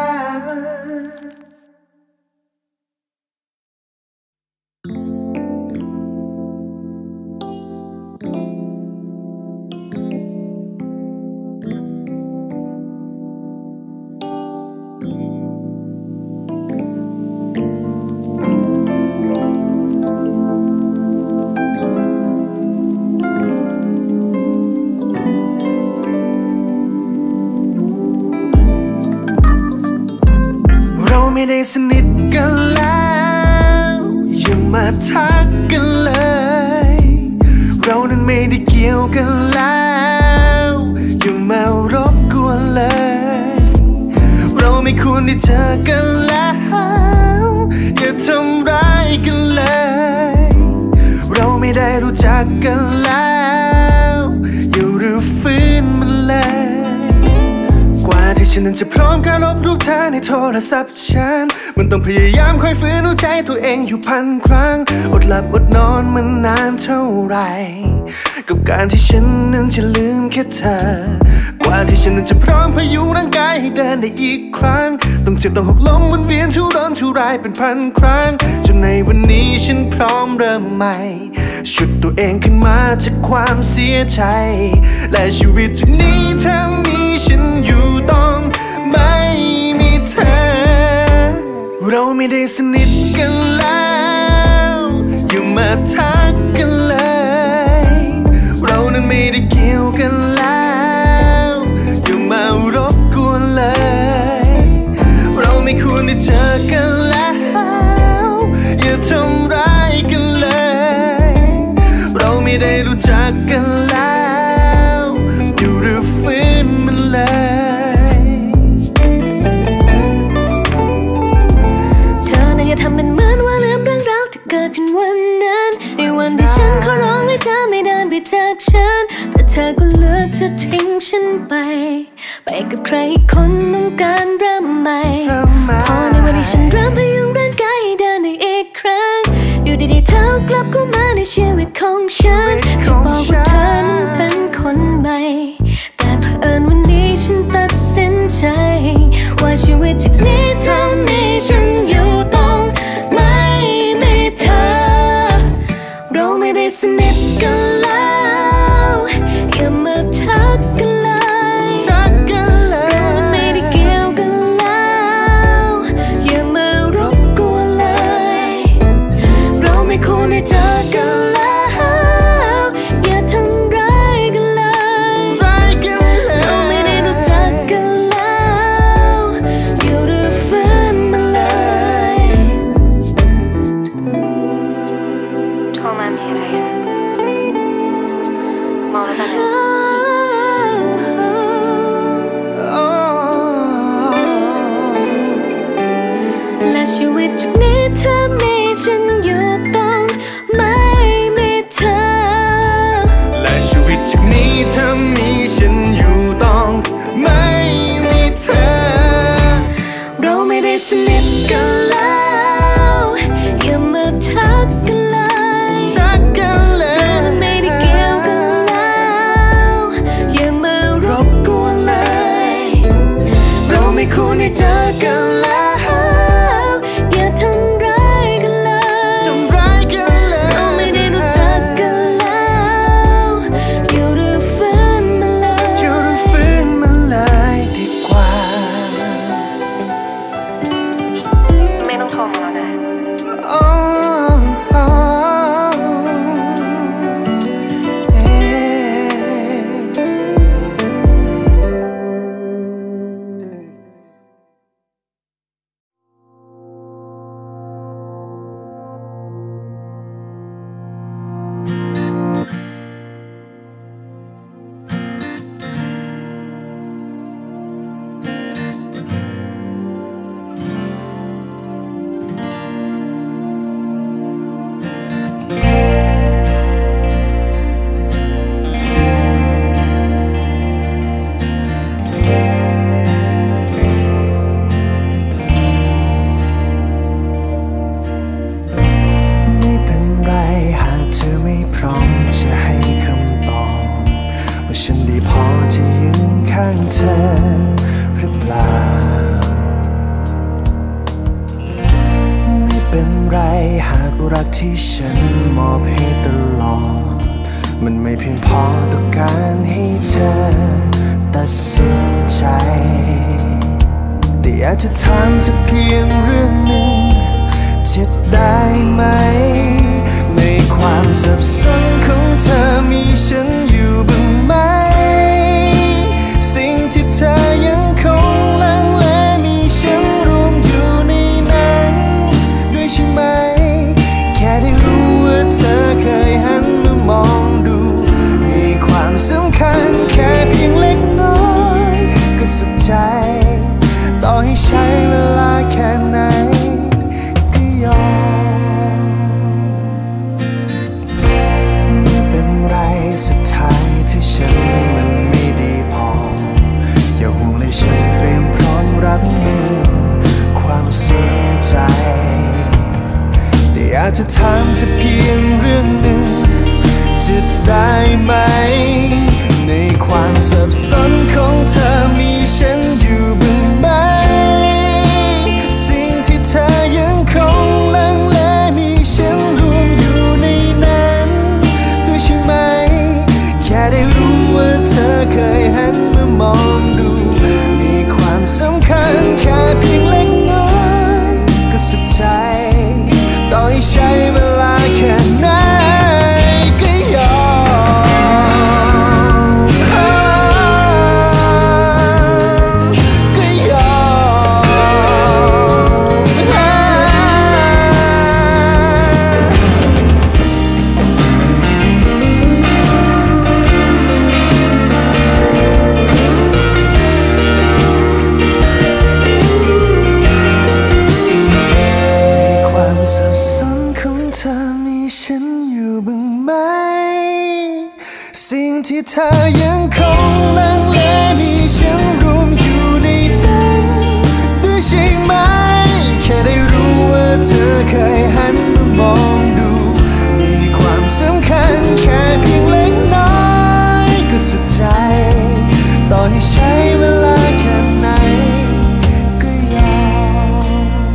ไม่ได้สนิทกันแล้วอย่ามาทักกันเลยเรานั้นไม่ได้เกี่ยวกันแล้วอย่ามารบกวนเลยเราไม่ควรได้เจอกันแล้วอย่าทำร้ายกันเลยเราไม่ได้รู้จักกันแล้วอย่ารื้อฟื้นมันเลยกว่าที่ฉันนั้นจะพร้อมการลบรูปเธอในโทรศัพท์ฉันมันต้องพยายามคอยฝืนหัวใจตัวเองอยู่พันครั้งอดหลับอดนอนมันนานเท่าไรกับการที่ฉันนั้นจะลืมแค่เธอกว่าที่ฉันนั้นจะพร้อมพยุงร่างกายให้เดินได้อีกครั้งต้องเจ็บต้องหกล้มวนเวียนทุรนทุรายเป็นพันครั้งจนในวันนี้ฉันพร้อมเริ่มใหม่ฉุดตัวเองขึ้นมาจากความเสียใจและชีวิตจากนี้ถ้ามีฉันอยู่ต้องไม่มีเธอเราไม่ได้สนิทกันแล้วอย่ามาทักกันเลยเรานั้นไม่ได้เกี่ยวกันแล้วอย่ามารบกวนเลยเราไม่ควรได้เจอกันแล้วอย่าทำร้ายกันเลยเราไม่ได้รู้จักกันแล้วอยู่หรือฟื้นมันเลยเธอน่ะอย่าทำเป็นเหมือนว่าลืมเรื่องราวที่เกิดขึ้นวันนั้นในวันที่ฉันขอร้องให้เธอไม่เดินไปจากฉันแต่เธอก็เลือกจะทิ้งฉันไปไปกับใครคนต้องการเริ่มใหม่พอในวันที่ฉันเริ่มพยุงร่างกายให้เดินได้อีกครั้งอยู่ดีๆเธอกลับเข้ามาในชีวิตของฉันจะบอกว่าเธอนั้นเป็นคนใหม่แต่เผอิญวันนี้ฉันตัดสินใจว่าชีวิตจากนี้ถ้ามีฉันอยู่ต้องไม่มีเธอเราไม่ได้สนิทกันแล้วอย่ามาทักกันเลยทักกันเลยเราไม่ได้เกี่ยวกันแล้วอย่ามารบกวนเลยไรหากรักที่ฉันมอบให้ตลอดมันไม่เพียงพอต่อการให้เธอตัดสินใจแต่อยากจะถามเธอเพียงเรื่องหนึ่งจะได้ไหมในความสับสนของเธอมีฉันอยู่บ้างไหมสิ่งที่เธอยังคงลังเลมีฉันรวมอยู่ในนั้นด้วยใช่ไหมแค่ได้รู้ว่าเธอเคยหันมามองดูมีความสำคัญแค่เพียงเล็กน้อยก็สุขใจต่อให้ใช้เวลาแค่ไหนก็ยอมไม่เป็นไรสุดท้ายที่ฉันมันไม่ดีพออย่าห่วงเลยฉันเตรียมพร้อมรับมือความเสียใจแต่อยากจะถามเธอเพียงเรื่องหนึ่งจะได้ไหมในความสับสนของเธอมีฉันอยู่บ้างไหมสิ่งที่เธอยังคงลังเลมีฉันรวมอยู่ในนั้นด้วยใช่ไหมแค่ได้รู้ว่าเธอเคยหันมามองดูมีความสำคัญแค่เพียงเล็กน้อยก็สุขใจต่อให้ใช้เวลาแค่ไหนก็ยอมก็ยอมความสับสนของเธอมีฉันอยู่บ้างไหมสิ่งที่เธอยังคงลังเลมีฉันรวมอยู่ในนั้นด้วยใช่ไหมแค่ได้รู้ว่าเธอเคยหันมามองดูมีความสำคัญแค่เพียงเล็กน้อยก็สุขใจต่อให้ใช้เวลาแค่ไหนก็ยอม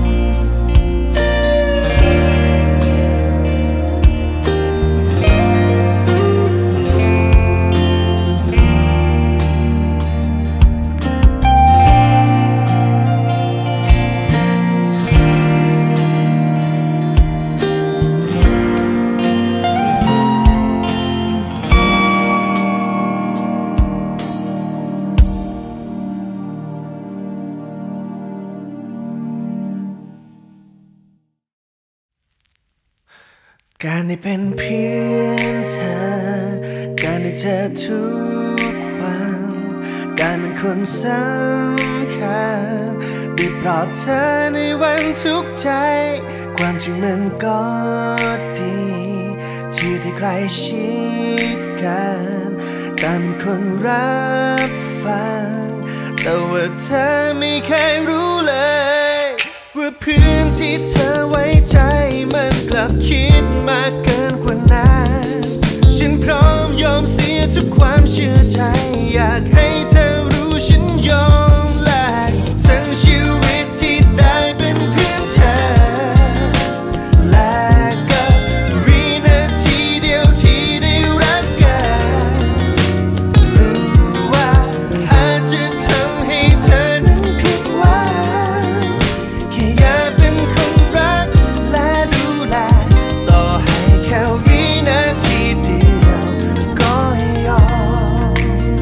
การได้เป็นเพียงเธอการได้เจอทุกวันการเป็นคนสำคัญได้ปลอบเธอในวันทุกข์ใจความจริงมันก็ดีที่ได้ใกล้ชิดกันการเป็นคนรับฟังแต่ว่าเธอไม่เคยรู้เลยว่าพื้นที่เธอไว้ใจมันกลับคิดมากเกินกว่านั้นฉันพร้อมยอมเสียทุกความเชื่อใจอยากให้เธอรู้ฉันยอมแลกทั้งชีวิตที่ได้เป็นเพื่อนเธอแลกกับวินาทีเดียวที่ได้รักกันรู้ว่าอาจจะทำให้เธอนั้นผิดหวังแค่อยากเป็นคนรักและดูแลต่อให้แค่วินาทีเดียวก็ยอม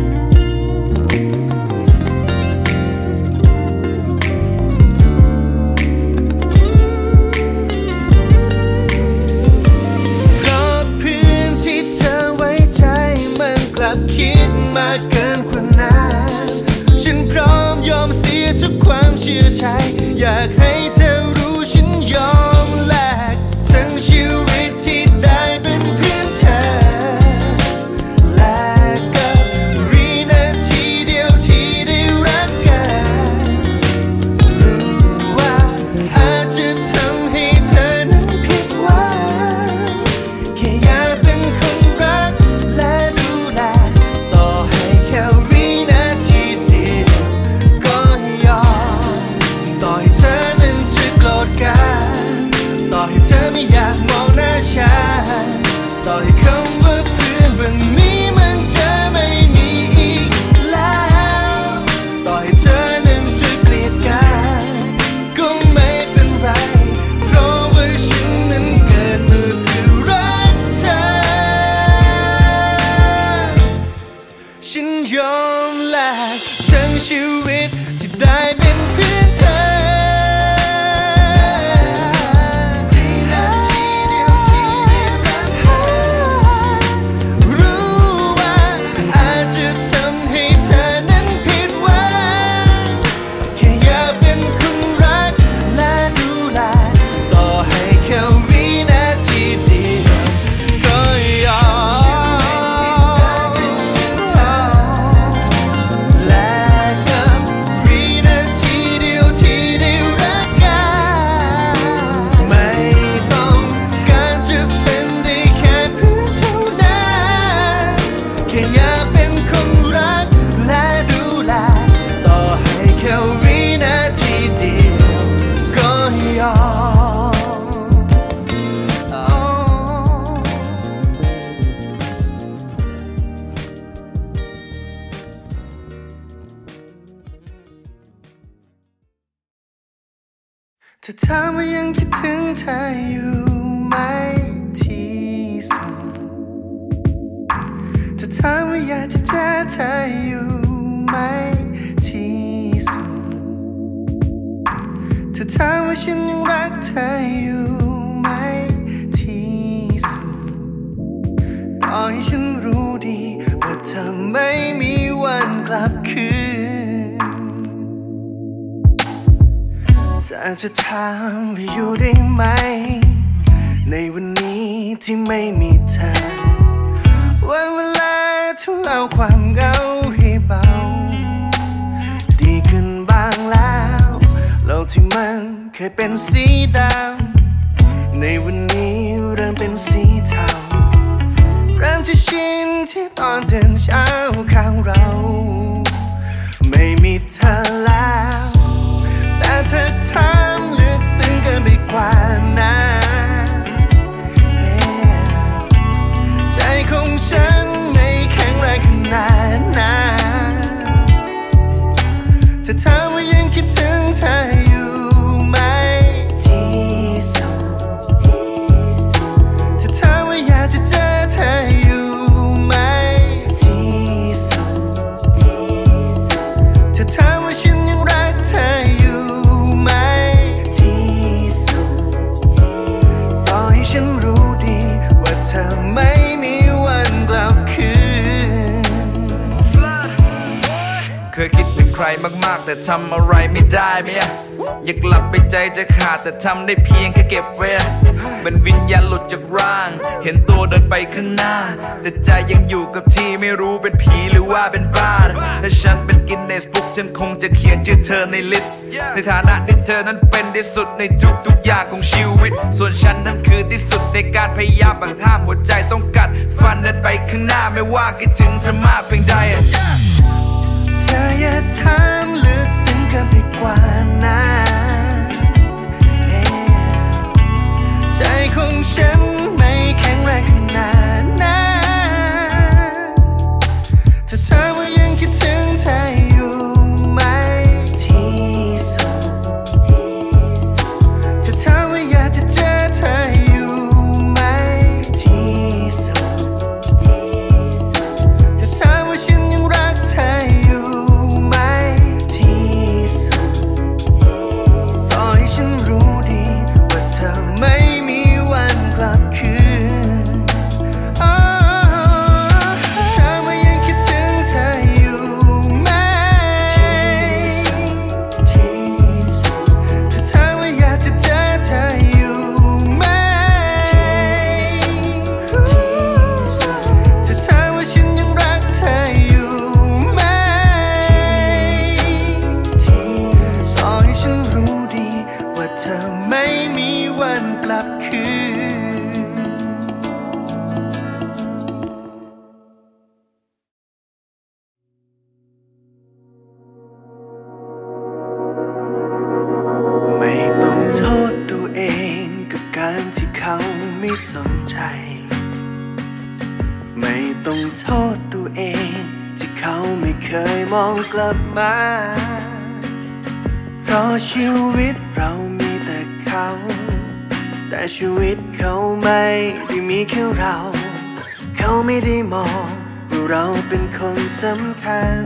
เพราะพื้นที่เธอไว้ใจมันกลับคิดมากเกินกว่านั้นฉันพร้อมยอมเสียทุกความเชื่อใจอยากให้เธอรู้ฉันยอมแลกทั้งชีวิตที่ได้เป็นเพื่อนเธอแลกกับวินาทีเดียวที่ได้รักกันรู้ว่าอาจจะทำให้เธอนั้นผิดหวังแค่อยากเป็นคนรักและดูแลต่อให้แค่วินาทีเดียวก็ยอมต่อให้เธอไม่อยากมองหน้าฉันต่อให้คำว่าเพื่อนวันนี้มันจะไม่มีอีกแล้วต่อให้เธอนั้นจะเกลียดกันก็ไม่เป็นไรเพราะว่าฉันนั้นเกิดมาเพื่อรักเธอฉันยอมแลกทั้งชีวิตที่ได้เป็นเพื่อนเธอถ้าถามว่ายังคิดถึงเธออยู่ไหมที่สุดถ้าถามว่าอยากจะเจอเธออยู่ไหมที่สุดถ้าถามว่าฉันยังรักเธออยู่ไหมที่สุดต่อให้ฉันรู้ดีว่าเธอไม่มีวันกลับคืนแต่จะถามว่าอยู่ได้ไหมในวันนี้ที่ไม่มีเธอวันเวลาทุเลาความเหงาให้เบาดีขึ้นบ้างแล้วโลกที่มันเคยเป็นสีดำในวันนี้เริ่มเป็นสีเทาเริ่มจะชินที่ตอนเดินเช้าข้างเราไม่มีเธอแล้วแต่เธอถามลึกซึ้งเกินไปกว่านั้นใจของฉันไม่แข็งแรงขนาดนั้นเธอถามว่ายังคิดถึงเธออยู่ไหมที่สุดเธอถามว่าอยากจะเจอเธออยู่ไหมที่สุดเธอถามว่าฉันยังรักเธออยู่ฉันรู้ดีว่าเธอไม่มีวันกลับคืนเคยคิดถึงใครมากๆแต่ทำอะไรไม่ได้ไหมอยากกลับไปใจจะขาดแต่ทำได้เพียงแค่เก็บไว้เป็นวิญญาณหลุดจากร่างเห็นตัวเดินไปข้างหน้าแต่ใจยังอยู่กับที่ไม่รู้เป็นผีหรือว่าเป็นบ้าถ้าฉันเป็นกินเนสบุ๊กฉันคงจะเขียนชื่อเธอในลิสต์ในฐานะที่เธอนั้นเป็นที่สุดในทุกๆอย่างของชีวิตส่วนฉันนั้นคือที่สุดในการพยายามบังห้ามหัวใจต้องกัดฟันเดินไปข้างหน้าไม่ว่าคิดถึงเธอมากเพียงใดเธออย่าถามลึกซึ้งเกินไปกว่านั้นใจของฉันไม่แข็งแรงขนาดนั้นถ้าถามว่ายังคิดถึงเธออยู่ไหมที่สุดถ้าถามว่าอยากจะเจอเธออยู่ไหมที่สุดถ้าถามว่าฉันยังรักเธออยู่ไหมที่สุดต่อให้ฉันรู้ดีว่าเธอไม่มีวันกลับคืนถามว่ายังคิดถึงเธออยู่ไหมถ้าถามว่าอยากจะเจอเธออยู่ไหมถ้าถามว่าฉันยังรักเธออยู่ไหมต่อให้ฉันรู้ดีว่าเธอไม่มีวันกลับคืนไม่ต้องโทษตัวเองกับการเขาไม่สนใจไม่ต้องโทษตัวเองที่เขาไม่เคยมองกลับมาเพราะชีวิตเรามีแต่เขาแต่ชีวิตเขาไม่ได้มีแค่เราเขาไม่ได้มองว่าเราเป็นคนสำคัญ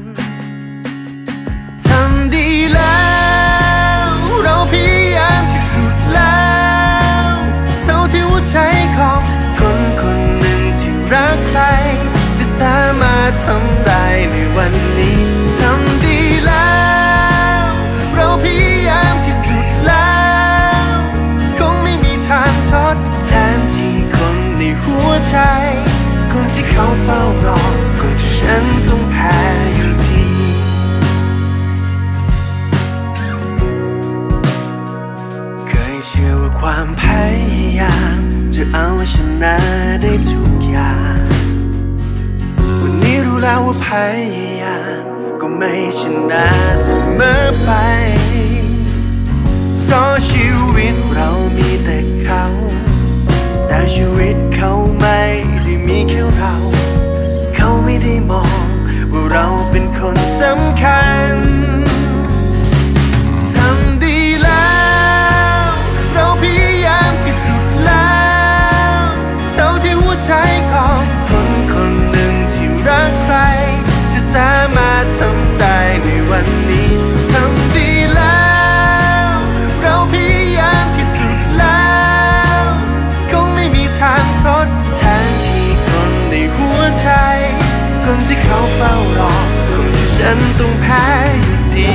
ทำดีแล้วเราพยายามที่สุดแล้วเท่าที่หัวใจของคนคนหนึ่งที่รักใครจะสามารถทำได้ในวันนี้ทำดีแล้วเราพยายามที่สุดแล้วคงไม่มีทางทดแทนที่คนในหัวใจคนที่เขาเฝ้ารอคนที่ฉันต้องแพ้อยู่ดีเคยเชื่อว่าความพยายามจะเอาชนะได้ทุกอย่างวันนี้รู้แล้วว่าพยายามก็ไม่ชนะเสมอไปเพราะชีวิตเรามีแต่เขาแต่ชีวิตเขาไม่ได้มีแค่เราเขาไม่ได้มองว่าเราเป็นคนสำคัญทำดีแล้วเราพยายามที่สุดแล้วเท่าที่หัวใจของคนคนหนึ่งที่รักใครจะสามารถทำได้ในวันนี้ทำดีแล้วเราพยายามที่สุดแล้วคงไม่มีทางทดแทนที่คนในหัวใจคนที่เขาเฝ้ารอคนที่ฉันต้องแพ้อยู่ดี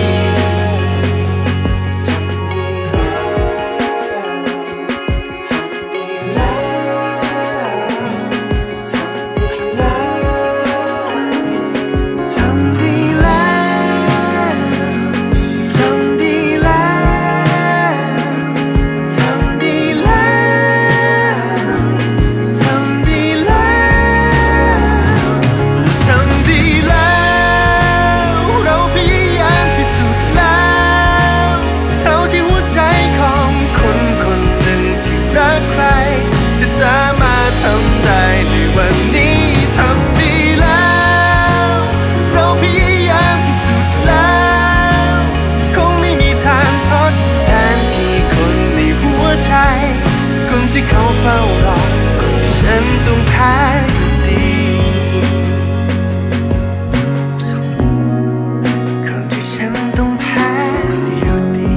ที่เขาเฝ้ารอคนที่ฉันต้องแพ้อยู่ดีคนที่ฉันต้องแพ้อยู่ดี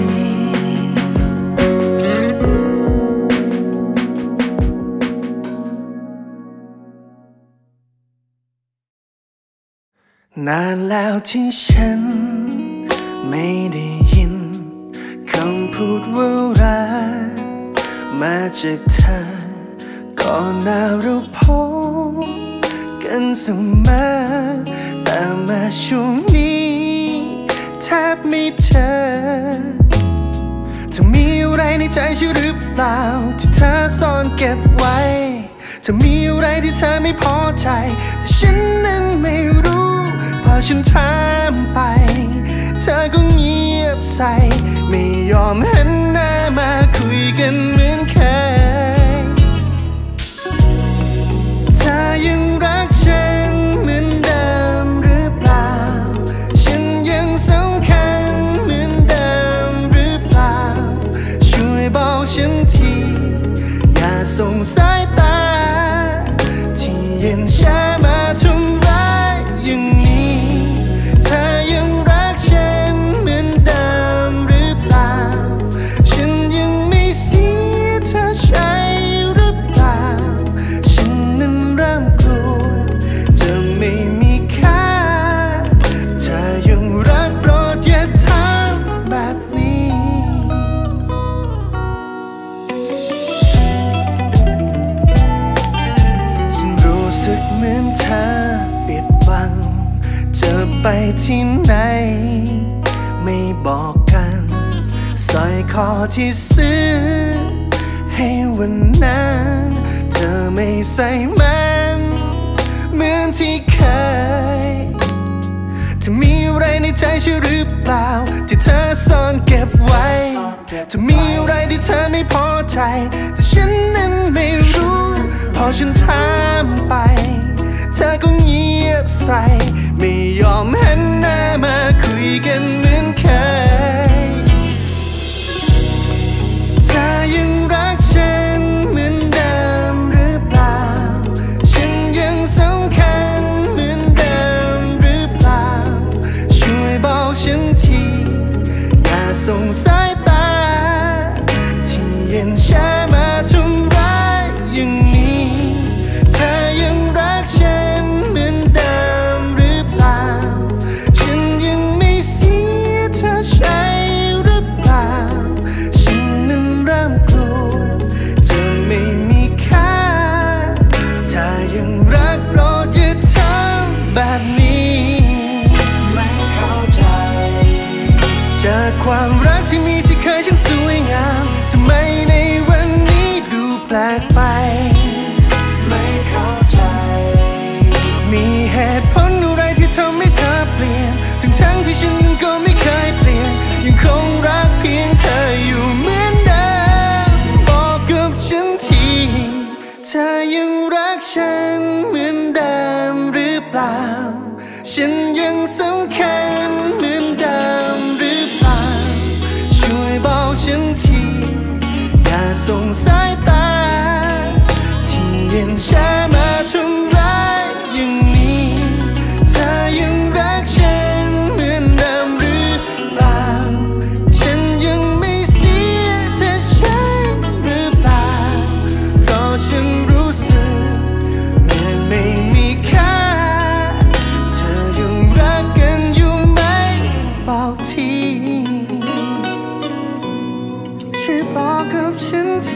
นานแล้วที่ฉันไม่ได้ยินคำพูดว่ารักมาจากเธอก่อนหน้าเราพบกันเสมอแต่มาช่วงนี้แทบไม่เจอเธอมีอะไรในใจใช่หรือเปล่าที่เธอซ่อนเก็บไว้เธอมีอะไรที่เธอไม่พอใจแต่ฉันนั้นไม่รู้พอฉันถามไปเธอก็เงียบใส่ไม่ยอมหันหน้ามาคุยกันเหมือนเคยเธอยังรักฉันเหมือนเดิมหรือเปล่าฉันยังสำคัญเหมือนเดิมหรือเปล่าช่วยบอกฉันทีอย่าส่งสายตาที่เย็นชามาทำร้ายอย่างนี้เธอยังรักฉันเหมือนเดิมหรือเปล่าฉันยังไม่เสียเธอใช่หรือเปล่าฉันนั้นเริ่มกลัวจะไม่มีค่าเธอยังรักโปรดอย่าทำแบบนี้ฉันรู้สึกเหมือนเธอปิดบังจะไปที่ไหนไม่บอกกันสร้อยคอที่ซื้อให้วันนั้นเธอไม่ใส่มันเหมือนที่เคยเธอมีอะไรในใจใช่หรือเปล่าที่เธอซ่อนเก็บไว้จะมีอะไรที่เธอไม่พอใจแต่ฉันนั้นไม่รู้พอฉันถามไปเธอก็เงียบใส่ไม่ยอมหันหน้ามาคุยกันเหมือนเคยเธอยังรักฉันเหมือนเดิมหรือเปล่าฉันยังสำคัญเหมือนเดิมหรือเปล่าช่วยบอกฉันทีอย่าส่งสายตาที่เย็นชามาทำร้ายอย่างนี้เธอยังรักฉันเหมือนเดิมหรือเปล่าฉันยังไม่เสียเธอใช่หรือเปล่าฉันนั้นเริ่มกลัวจะไม่มีค่าถ้ายังรักโปรดอย่าทำแบบนี้ไม่เข้าใจจากความรักที่มีที่เคยช่างสวยงามทำไมในวันนี้ดูแปลกไปไม่เข้าใจมีเหตุผลอะไรที่ทำให้เธอเปลี่ยนทั้งทั้งที่ฉันนั้นก็ไม่เคยเปลี่ยนยังคงรักเพียงเธออยู่เหมือนเดิมบอกกับฉันทีเธอยังรักฉันเหมือนเดิมหรือเปล่าฉันยังสำคัญเหมือนเดิมหรือเปล่าช่วยบอกฉันทีอย่าส่งสายตาที่เย็นชามาทำร้ายอย่างนี้เธอยังรักฉันเหมือนเดิมหรือเปล่าฉันยังไม่เสียเธอใช่หรือเปล่าเพราะฉันรู้สึกเหมือนไม่มีค่าเธอยังรักกันอยู่ไหมบอกทีช่วยบอกกับฉันที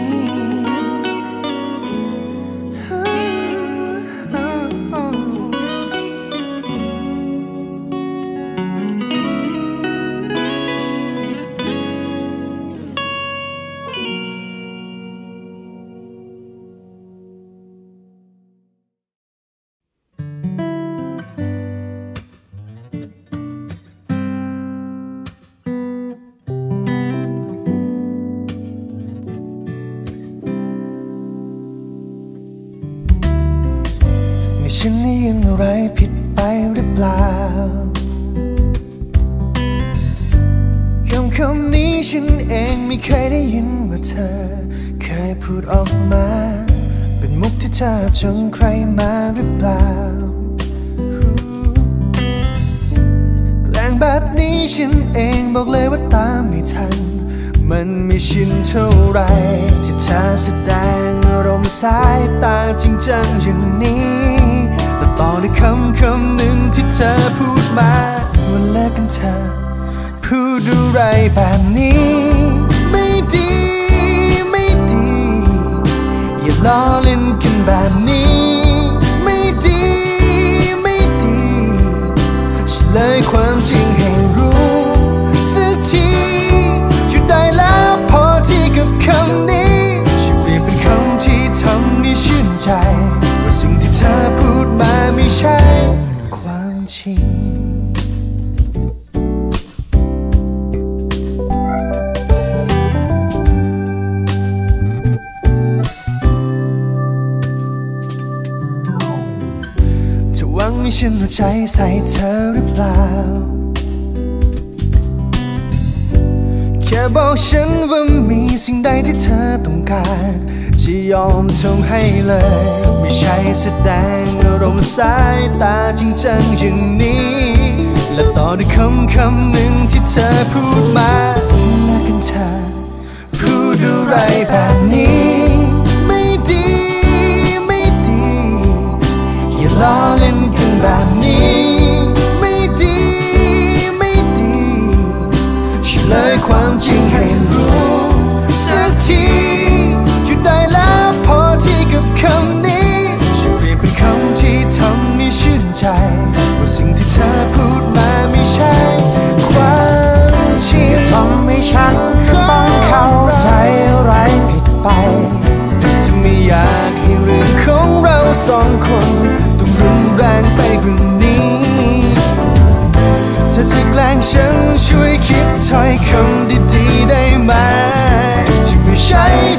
ฉันได้ยินอะไรผิดไปหรือเปล่าคำคำนี้ฉันเองไม่เคยได้ยินว่าเธอเคยพูดออกมาเป็นมุกที่เธอจงใครมาหรือเปล่าแกล้งแบบนี้ฉันเองบอกเลยว่าตามไม่ทันมันไม่ชินเท่าไรที่เธอแสดงอารมณ์สายตาจริงจังอย่างนี้และต่อด้วยคำคำหนึ่งที่เธอพูดมาว่าเลิกกันเธอพูดอะไรแบบนี้ไม่ดีไม่ดีอย่าล้อเล่นกันแบบนี้ไม่ดีไม่ดีฉันเลยความจริงให้รู้สักทีหยุดได้แล้วพอที่กับคำนี้ช่วยเปลี่ยนเป็นคำที่ทำให้ชื่นใจว่าสิ่งที่เธอพูดมาไม่ใช่ความจริงจะหวังให้ฉันหัวใจใส่เธอหรือเปล่าแค่บอกฉันว่ามีสิ่งใดที่เธอต้องการจะยอมทำให้เลยไม่ใช่แสดงอารมณ์สายตาจริงจังอย่างนี้และต่อด้วยคำคำหนึ่งที่เธอพูดมาเลิกกันเธอพูดอะไรแบบนี้ไม่ดีไม่ดีอย่าล้อเล่นกันแบบนี้ไม่ดีไม่ดีช่วยเลยความจริงให้รู้สักทีหยุดได้แล้วพอที่กับคำนี้ช่วยเปลี่ยนเป็นคำที่ทำให้ชื่นใจว่าสิ่งที่เธอพูดมาไม่ใช่ความจริงทำให้ฉันต้องเข้าใจอะไรผิด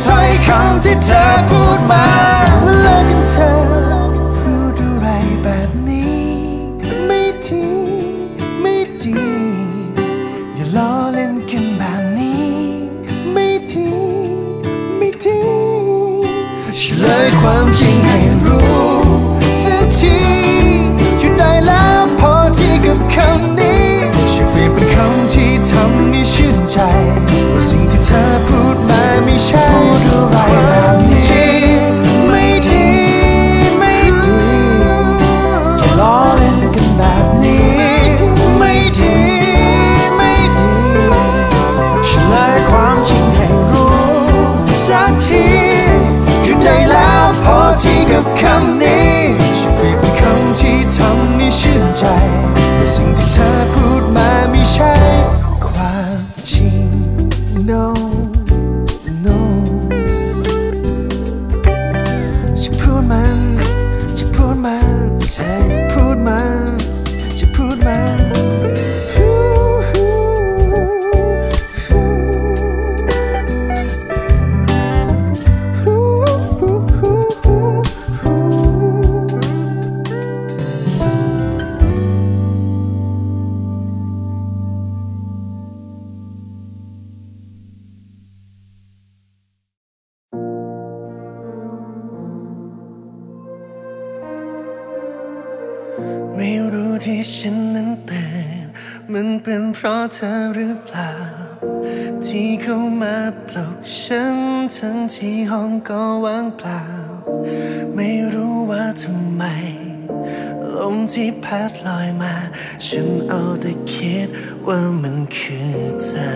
ถ้อยคำที่เธอพูดมาว่าเลิกกันเธอพูดอะไรแบบนี้ไม่ดีไม่ดีอย่าล้อเล่นกันแบบนี้ไม่ดีไม่ดีเฉลยความจริงให้รู้สักทีหยุดได้แล้วพอที่กับคำนี้ช่วยเปลี่ยนเป็นคำที่ทำให้ชื่นใจว่าสิ่งที่เธอพูดมาไม่ใช่ความจริงไม่ดีไม่ดีอย่าล้อเล่นกันแบบนี้ไม่ดีไม่ดีเฉลยความจริงให้รู้สักทีหยุดได้แล้วพอที่กับคำนี้ช่วยเปลี่ยนเป็นคำที่ทำให้ชื่นใจว่าสิ่งที่เธอพูดมาไม่ใช่ความจริง no no จะพูดมันจะพูดมันจะพูดมันจะพูดมันไม่รู้ที่ฉันนั้นตื่นมันเป็นเพราะเธอหรือเปล่าที่เข้ามาปลุกฉันทั้งที่ห้องก็ว่างเปล่าไม่รู้ว่าทำไมลมที่พัดลอยมาฉันเอาแต่คิดว่ามันคือเธอ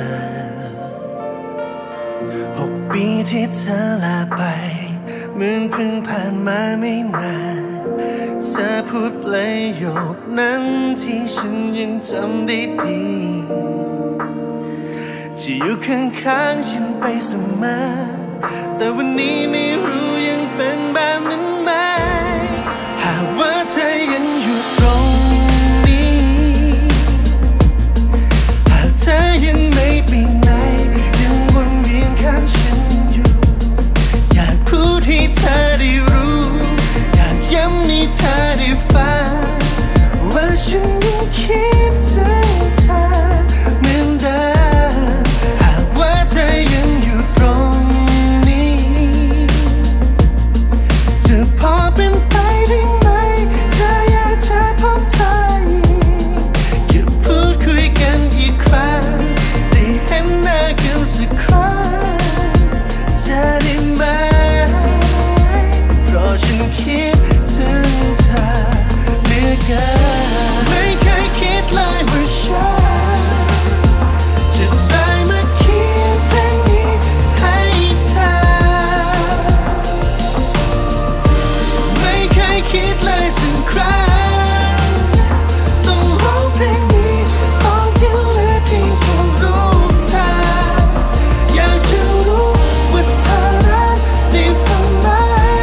หกปีที่เธอลาไปเหมือนเพิ่งผ่านมาไม่นานเธอพูดประโยคนั้นที่ฉันยังจำได้ดีที่อยู่ข้างๆฉันไปเสมอแต่วันนี้ไม่รู้ยังเป็นแบบนั้นไหมหากว่าเธอยังอยู่ตรงนี้หากเธอยังไม่ไปไหนยังวนเวียนข้างฉันอยู่อยากพูดให้เธอได้รู้อยากย้ำให้เธอได้ฟังว่าฉันยังคิดถึงเธอเหมือนเดิมหากว่าเธอยังอยู่ตรงนี้จะพอเป็นไปได้ไหมเธออยากจะพบเธออีกแค่พูดคุยกันอีกครั้งได้เห็นหน้ากันสักครั้งจะได้ไหมเพราะฉันคิดถึงเธอเหลือเกินไม่เคยคิดเลยว่าฉันจะได้มาเขียนเพลงนี้ให้เธอไม่เคยคิดเลยสักครั้งต้องร้องเพลงนี้ตอนที่เหลือเพียงแค่รูปเธออยากจะรู้ว่าเธอนั้นได้ฟังไหม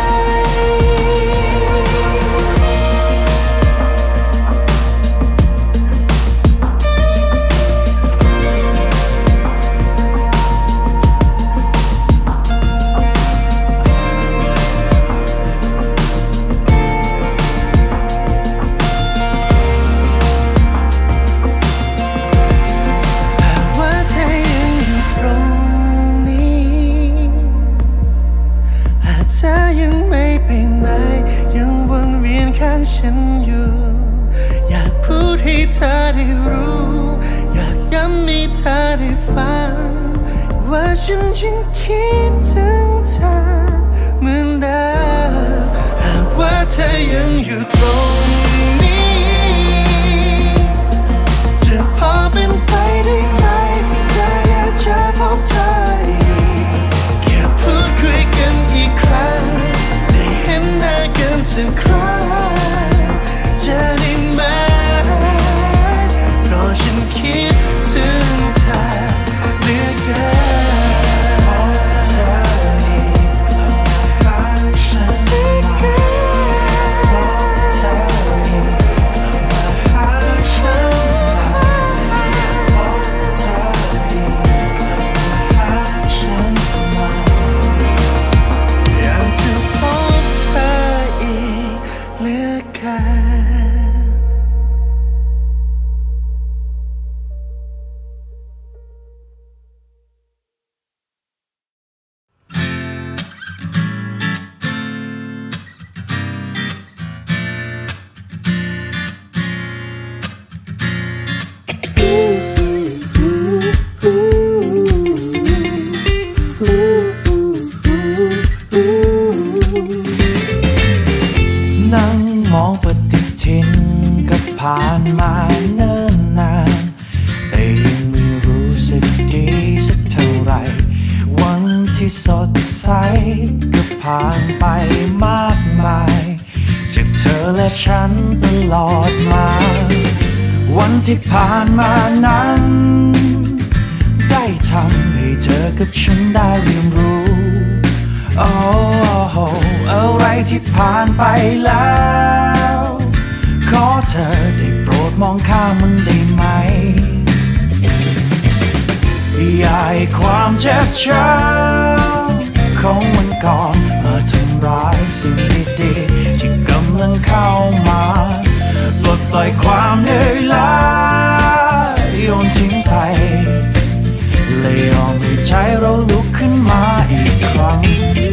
ฉันอยู่อยากพูดให้เธอได้รู้อยากย้ำให้เธอได้ฟังว่าฉันยังคิดถึงเธอเหมือนเดิมหากว่าเธอยังอยู่ตรงนี้จะพอเป็นไปได้ไหมเธออยากจะพบเธออีกแค่พูดคุยกันอีกครั้งได้เห็นหน้ากันสักครั้งจะได้ไหมเพราะฉันคิดถึงเธอเหลือเกินเธอได้กลับมาหาฉันเหลือเกินเพราะเธอนั่งมองปฏิทินก็ผ่านมาเนิ่นนานแต่ยังไม่รู้สึกดีสักเท่าไหร่วันที่สดใสก็ผ่านไปมากมายจากเธอและฉันตลอดมาวันที่ผ่านมานั้นได้ทำให้เธอกับฉันได้เรียนรู้โอ้โหอะไรที่ผ่านไปแล้วขอเธอได้โปรดมองข้ามมันได้ไหมอย่าให้ความเจ็บช้ำของวันก่อนมาทำร้ายสิ่งดีๆที่กำลังเข้ามาปลดปล่อยความเหนื่อยล้าโยนทิ้งไปเลยยอมให้ใจเราลุกขึ้นมาอีกครั้ง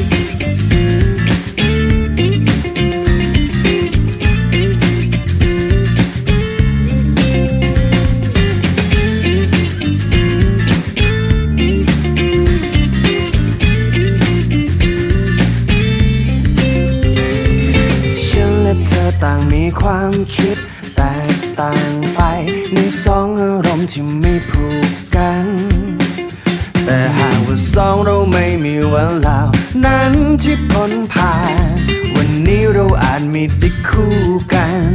ต่างมีความคิดแตกต่างไปในสองอารมณ์ที่ไม่ผูกกันแต่หากว่าสองเราไม่มีวันเหล่านั้นที่พ้นผ่านวันนี้เราอาจมีได้คู่กัน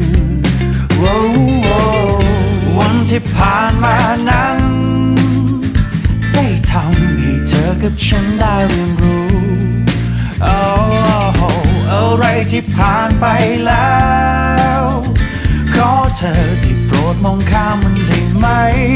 วันที่ผ่านมานั้นได้ทำให้เธอกับฉันได้เรียนรู้โอ้อะไรที่ผ่านไปแล้วขอเธอได้โปรดมองข้ามมันได้ไหม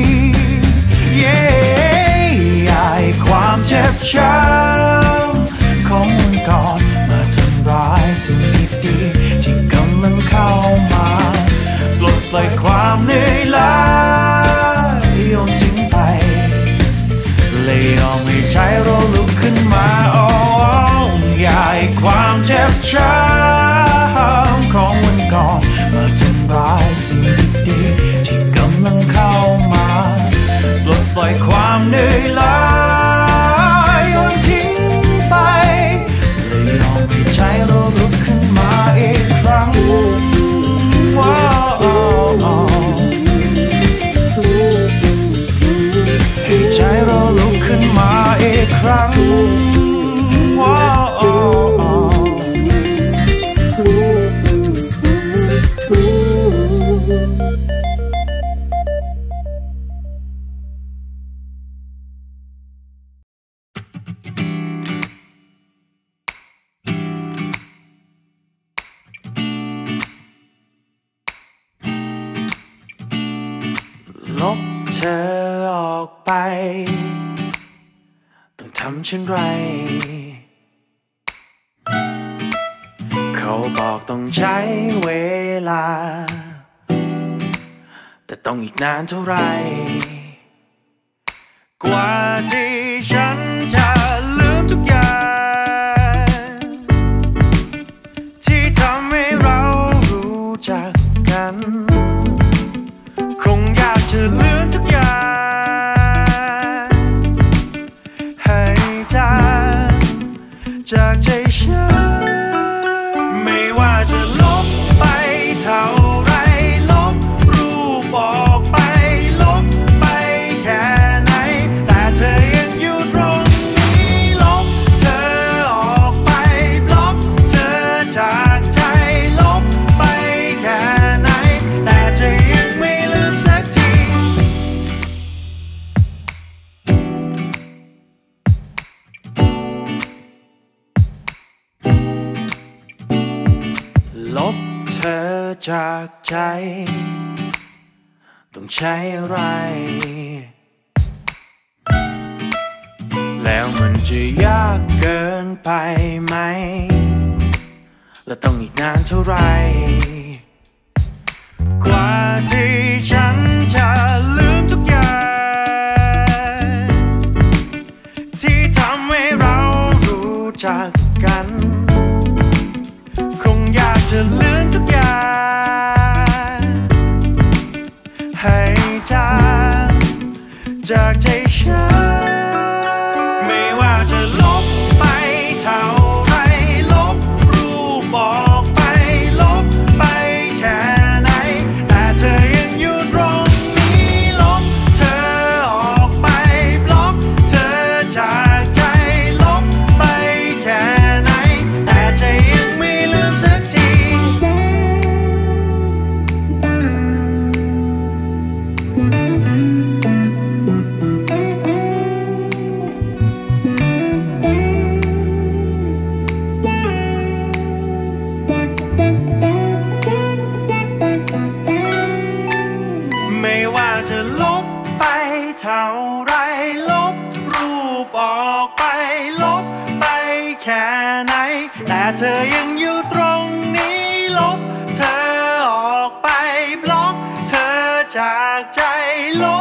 yeah อย่าให้ความเจ็บช้ำของวันก่อนมาทำร้ายสิ่งดีๆที่กำลังเข้ามาปลดปล่อยความเหนื่อยล้าโยนทิ้งไปเลยยอมให้ใจเราลุกขึ้นมาอย่าให้ความเจ็บช้ำของวันก่อนมาทำร้ายสิ่งดีๆที่กำลังเข้ามาปลดปล่อยความเหนื่อยล้าโยนทิ้งไปเลยยอมให้ใจเราลุกขึ้นมาอีกครั้งว้าวให้ใจเราลุกขึ้นมาอีกครั้งว้าวลบเธอออกไปต้องทำเช่นไรเขาบอกต้องใช้เวลาแต่ต้องอีกนานเท่าไรกว่าที่ฉันจะลืมทุกอย่างที่ทำให้เรารู้จักกันคงอยากจะลืมทุกอย่างให้จางจากใจฉันไม่ว่าจะลบไปเท่าไรลบรูปออกไปลบไปแค่ไหนแต่เธอยังอยู่ตรงนี้ลบเธอออกไปลบเธอจากใจลบไปแค่ไหนแต่เธอยังไม่ลืมสักทีลบเธอจากใจต้องใช้อะไรแล้วมันจะยากเกินไปไหมและต้องอีกนานเท่าไรกว่าที่ฉันจะลืมทุกอย่างที่ทำให้เรารู้จักกันคงอยากจะลืมทุกอย่างให้จางจากใจฉันไม่ว่าจะลบไปเท่าไรลบไหนแต่เธอยังอยู่ตรงนี้ลบเธอออกไปบล็อกเธอจากใจลบ